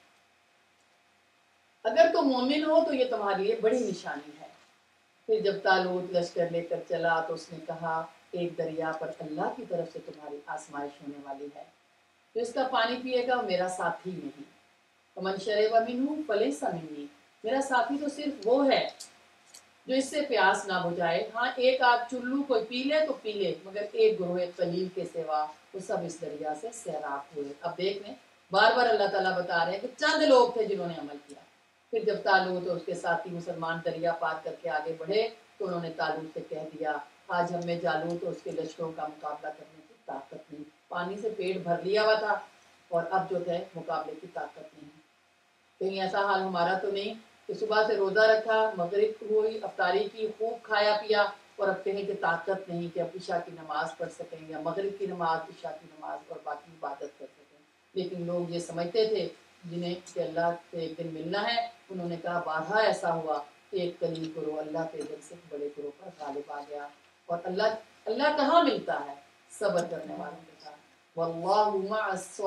اگر تم مومن ہو تو یہ تمہارے لیے بڑی نشانی ہے۔ پھر جب طالوت لشکر لے کر چلا تو اس نے کہا ایک دریا پر اللہ کی طرف سے تمہاری آزمائش ہونے والی ہے، جو اس کا پانی پیے گا وہ میرا ساتھی نہیں، ومن شرب منہ فلیس منی، میرا ساتھی تو صرف وہ ہے جو اس سے پیاس نہ بجھائے۔ ہاں ایک آدھ چلو کوئی پی لے تو پی لے، مگر ایک گروہ قلیل کے سوا وہ سب اس دریا سے سیراب ہوئے۔ اب دیکھ لیں بار بار اللہ تعالیٰ بتا رہے ہیں کہ چند لوگ تھے جنہوں نے عمل کیا۔ پھر جب طالوت اور اس کے ساتھی مسلمان دریا پار کر کے آگے بڑھے تو انہوں نے طالوت سے کہہ دیا آج ہم میں جالوت اور اس کے لشکروں کا مقابلہ کرنے کی طاقت نہیں۔ پانی سے پیٹ بھر لیا ہوا تھا اور اب جو ہے مقابلے کی طاقت نہیں۔ کہیں ایسا حال ہمارا تو نہیں کہ صبح سے روزہ رکھا، مغرب ہوئی، افطاری کی، خوب کھایا پیا اور اب کہیں کہ طاقت نہیں کہ اب عشاء کی نماز پڑھ سکیں یا مغرب کی نماز، عشاء کی نماز اور باقی عبادت کر سکیں۔ لیکن لوگ یہ سمجھتے تھے جنہیں کہ اللہ سے ایک دن ملنا ہے، انہوں نے کہا بارہا ایسا ہوا کہ ایک قلیل گروہ اللہ کے اذن سے بڑے گروہ پر غالب آ گیا، اور اللہ اللہ کہاں ملتا ہے؟ صبر کرنے والوں کے ساتھ، واللہ مع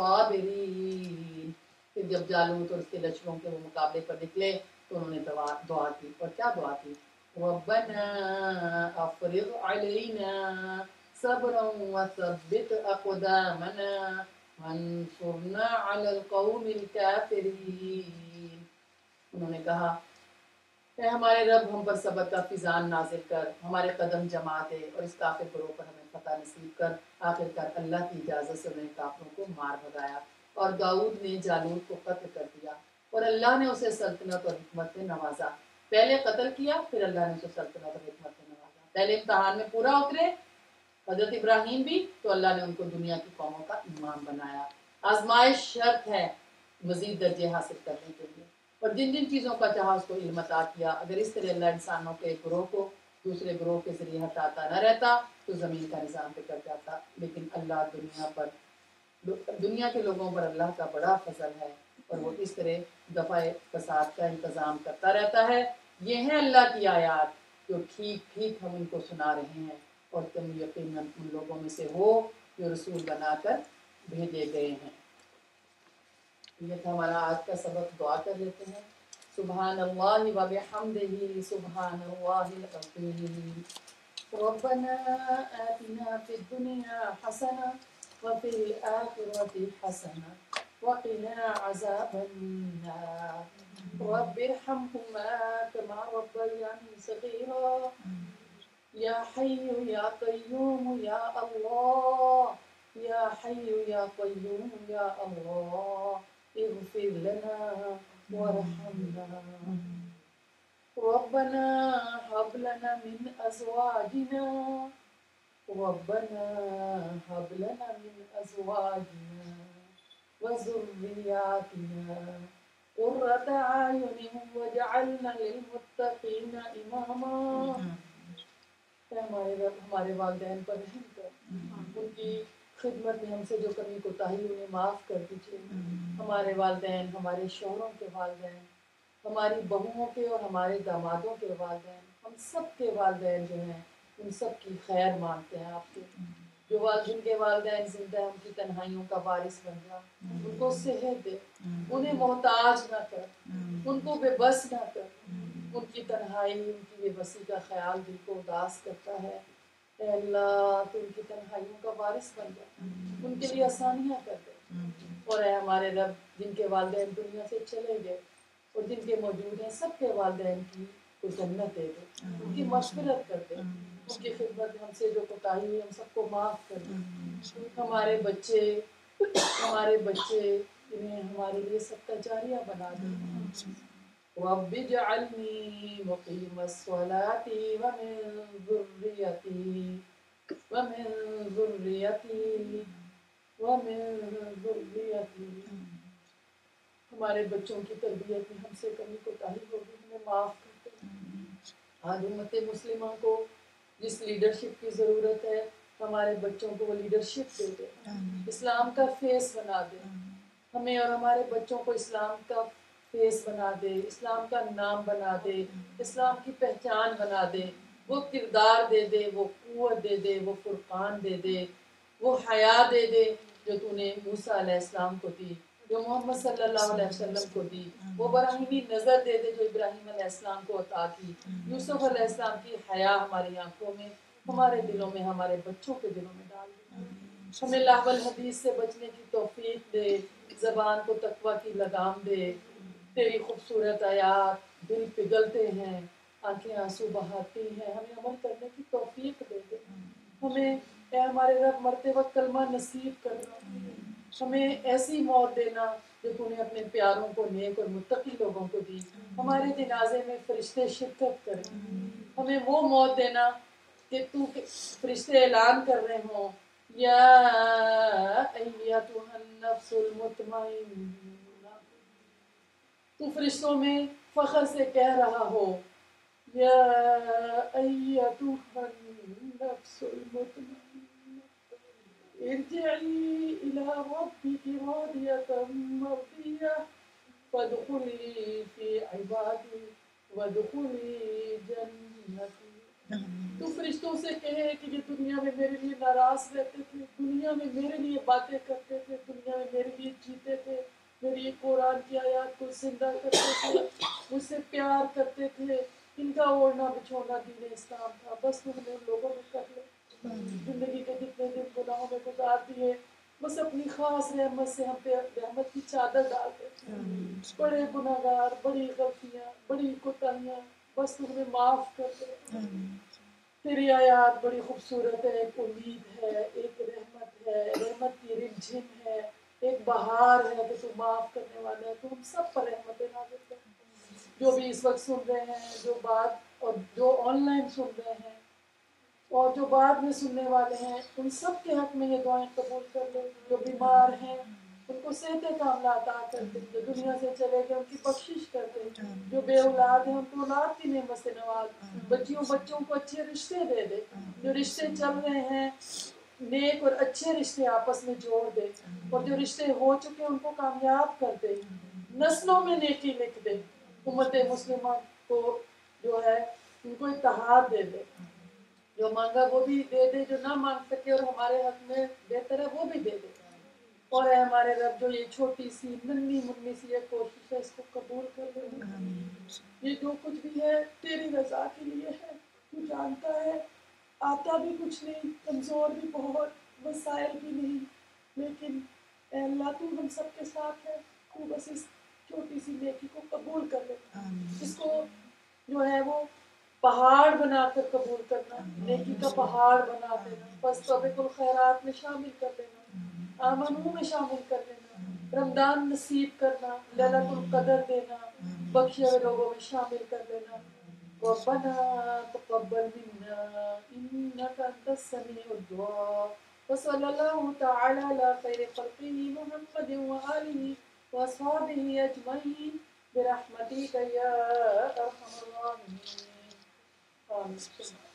الصابرین۔ پھر جب جالوت اور اس کے لشکروں کے وہ مقابلے پر نکلے تو انہوں نے دعا دعا کی، اور کیا دعا کی؟ ربنا افرغ علینا صبرا وثبت اقدامنا وانصرنا علی القوم الکافرین۔ انہوں نے کہا اے ہمارے رب ہم پر صبر کا فیضان نازل کر، ہمارے قدم جما دے اور اس کافر گروہ پر ہمیں فتح نصیب کر۔ آخر کار اللہ کی اجازت سے انہوں نے کافروں کو مار بھگایا اور داؤد نے جالوت کو قتل کر دیا، اور اللہ نے اسے سلطنت اور حکمت میں نوازا۔ پہلے قتل کیا، پھر اللہ نے اسے سلطنت اور حکمت میں نوازا۔ پہلے امتحان میں پورا اترے حضرت ابراہیم بھی، تو اللہ نے ان کو دنیا کی قوموں کا امام بنایا۔ آزمائش شرط ہے مزید درجے حاصل کرنے کے لیے، اور جن جن چیزوں کا چاہا اس کو علم عطا کیا۔ اگر اس طرح اللہ انسانوں کے ایک گروہ کو دوسرے گروہ کے ذریعے ہٹاتا نہ رہتا تو زمین کا نظام بگڑ جاتا، لیکن اللہ دنیا پر دنیا کے لوگوں پر اللہ کا بڑا فضل ہے، اور وہ اس طرح دفع فساد کا انتظام کرتا رہتا ہے۔ یہ ہیں اللہ کی آیات جو ٹھیک ٹھیک ہم ان کو سنا رہے ہیں، اور تم یقیناً ان لوگوں میں سے ہو جو رسول بنا کر بھیجے گئے ہیں۔ یہ تھا ہمارا آج کا سبق، دعا کر لیتے ہیں۔ سبحان اللہ و بحمدہ سبحان اللہ العظیم۔ ربنا آتنا فی الدنیا حسنہ وفی الآخرۃ حسنہ وقنا عذاب النار۔ رب ارحمهما كما ربياني صغيرا۔ یا حی یا قیوم یا اللہ، یا حی یا قیوم یا اللہ، اغفر لنا وارحمنا۔ ربنا هب لنا من ازواجنا ربنا هب لنا من ازواجنا وذرياتنا قرة اعین واجعلنا للمتقین اماما۔ ہمارے رب ہمارے والدین پر رحم کر، ان کی خدمت میں ہم سے جو کمی کوتاہی انہیں معاف کر دیجیے۔ ہمارے والدین، ہمارے شوہروں کے والدین، ہماری بہوؤں کے اور ہمارے دامادوں کے والدین، ہم سب کے والدین جو ہیں ان سب کی خیر مانگتے ہیں آپ کے۔ جو والدین کے والدین زندہ ہیں ان کی تنہائیوں کا وارث بن جا، ان کو صحت دے، انہیں محتاج نہ کر، ان کو بے بس نہ کر۔ ان کی تنہائی، ان کی بے بسی کا خیال دل کو اداس کرتا ہے۔ اے اللہ تو ان کی تنہائیوں کا وارث بن جا، ان کے لیے آسانیاں کر دے۔ اور اے ہمارے رب جن کے والدین دنیا سے چلے گئے اور جن کے موجود ہیں سب کے والدین کی کو جنت دے دے، ان کی مغفرت کر دے، ان کی خدمت ہم سے جو کوتاہی ہوئی ہم سب کو معاف کر دے۔ ہمارے بچے ہمارے بچے انہیں ہمارے لیے صدقہ جاریہ بنا دے۔ رب اجعلنی مقیم الصلاۃ ومن ذریتی ومن ذریتی ومن ذریتی۔ ہمارے بچوں کی تربیت میں ہم سے کمی کوتاہی ہوگی، ہمیں معاف کر دے۔ آج امت مسلمہ کو جس لیڈرشپ کی ضرورت ہے ہمارے بچوں کو وہ لیڈرشپ دے دے، اسلام کا فیس بنا دے، ہمیں اور ہمارے بچوں کو اسلام کا فیس بنا دے، اسلام کا نام بنا دے، اسلام کی پہچان بنا دے، وہ کردار دے دے، وہ قوت دے دے، وہ فرقان دے دے، وہ حیا دے دے جو تو نے موسیٰ علیہ السلام کو دی، جو محمد صلی اللہ علیہ وسلم کو دی، وہ براہیمی نظر دے دے جو ابراہیم علیہ السلام کو عطا کی، یوسف علیہ السلام کی حیا ہماری آنکھوں میں، ہمارے دلوں میں، ہمارے بچوں کے دلوں میں ڈال دے، ہمیں لہو الحدیث سے بچنے کی توفیق دے، زبان کو تقویٰ کی لگام دے، تیری خوبصورت آیات دل پگھلتے ہیں، آنکھیں آنسو بہاتی ہیں، ہمیں عمل کرنے کی توفیق دے دے، ہمیں اے ہمارے رب مرتے وقت کلمہ نصیب کرنا، ہمیں ایسی موت دینا جو تو نے اپنے پیاروں کو نیک اور متقی لوگوں کو دی، ہمارے جنازے میں فرشتے شرکت کریں، ہمیں وہ موت دینا کہ تو فرشتے اعلان کر رہے ہوں یا ایتھا النفس المطمئنہ، تو فرشتوں میں فخر سے کہہ رہا ہو یا ایتھا النفس المطمئنہ ارجعی الی ربک راضیۃ مرضیہ فادخلی فی عبادی وادخلی جنتی۔ تو فرشتوں سے کہے کہ یہ دنیا میں میرے لیے ناراض رہتے تھے، دنیا میں میرے لیے باتیں کرتے تھے، دنیا میں میرے لیے جیتے تھے، میری قرآن کی آیات کو زندہ کرتے تھے، مجھ سے پیار کرتے تھے، ان کا اوڑھنا بچھونا دین اسلام تھا، بس تم نے ان لوگوں میں کر لے، زندگی کے جتنے دن گناہوں میں گزار دیے، بس اپنی خاص رحمت سے ہم پہ رحمت کی چادر ڈال دیتے، بڑے گناہگار، بڑی غلطیاں، بڑی کوتاہیاں، بس تم نے معاف کر دے۔ تیری آیات بڑی خوبصورت ہے، ایک امید ہے، ایک رحمت ہے، رحمت کی رمجھم ہے، ایک بہار ہے کہ تو معاف کرنے والا ہے، تو ہم سب پر رحمت نازل کر، جو بھی اس وقت سن رہے ہیں، جو بات اور جو آن لائن سن رہے ہیں اور جو بعد میں سننے والے ہیں، ان سب کے حق میں یہ دعائیں قبول کر لے، جو بیمار ہیں ان کو صحت کاملہ عطا کر دے، جو دنیا سے چلے گئے ان کی بخشش کر دے، جو بے اولاد ہیں ان کو اولاد کی نعمت سے نواز، بچیوں بچوں کو اچھے رشتے دے دے، جو رشتے چل رہے ہیں نیک اور اچھے رشتے آپس میں جوڑ دے، اور جو رشتے ہو چکے ان کو کامیاب کر دے، نسلوں میں نیکی لکھ دے، امت مسلمہ کو جو ہے ان کو اتحاد دے دے، جو مانگا وہ بھی دے دے، جو نہ مانگ سکے اور ہمارے حق میں بہتر ہے وہ بھی دے دے، اور اے ہمارے رب جو یہ چھوٹی سی ننھی منی سی ایک کوشش ہے اس کو قبول کر لے، یہ جو کچھ بھی ہے تیری رضا کے لیے ہے، تو جانتا ہے آتا بھی کچھ نہیں، کمزور بھی بہت، وسائل بھی نہیں، لیکن اے اللہ تو ہم سب کے ساتھ ہے، تو بس اس چھوٹی سی نیکی کو قبول کر لے، اس کو جو ہے وہ پہاڑ بنا کر قبول کرنا، نیکی کا پہاڑ بنا دینا، فاستبقوا الخیرات میں شامل کر دینا، آمنو میں شامل کر دینا، رمضان نصیب کرنا، لیلۃ القدر دینا، بخشے ہوئے لوگوں میں شامل کر دینا، ربنا تقبل منا انك انت السميع الدعاء وصلى الله تعالى على خير خلقه محمد وآله وأصحابه أجمعين برحمتك يا أرحم الراحمين آمين.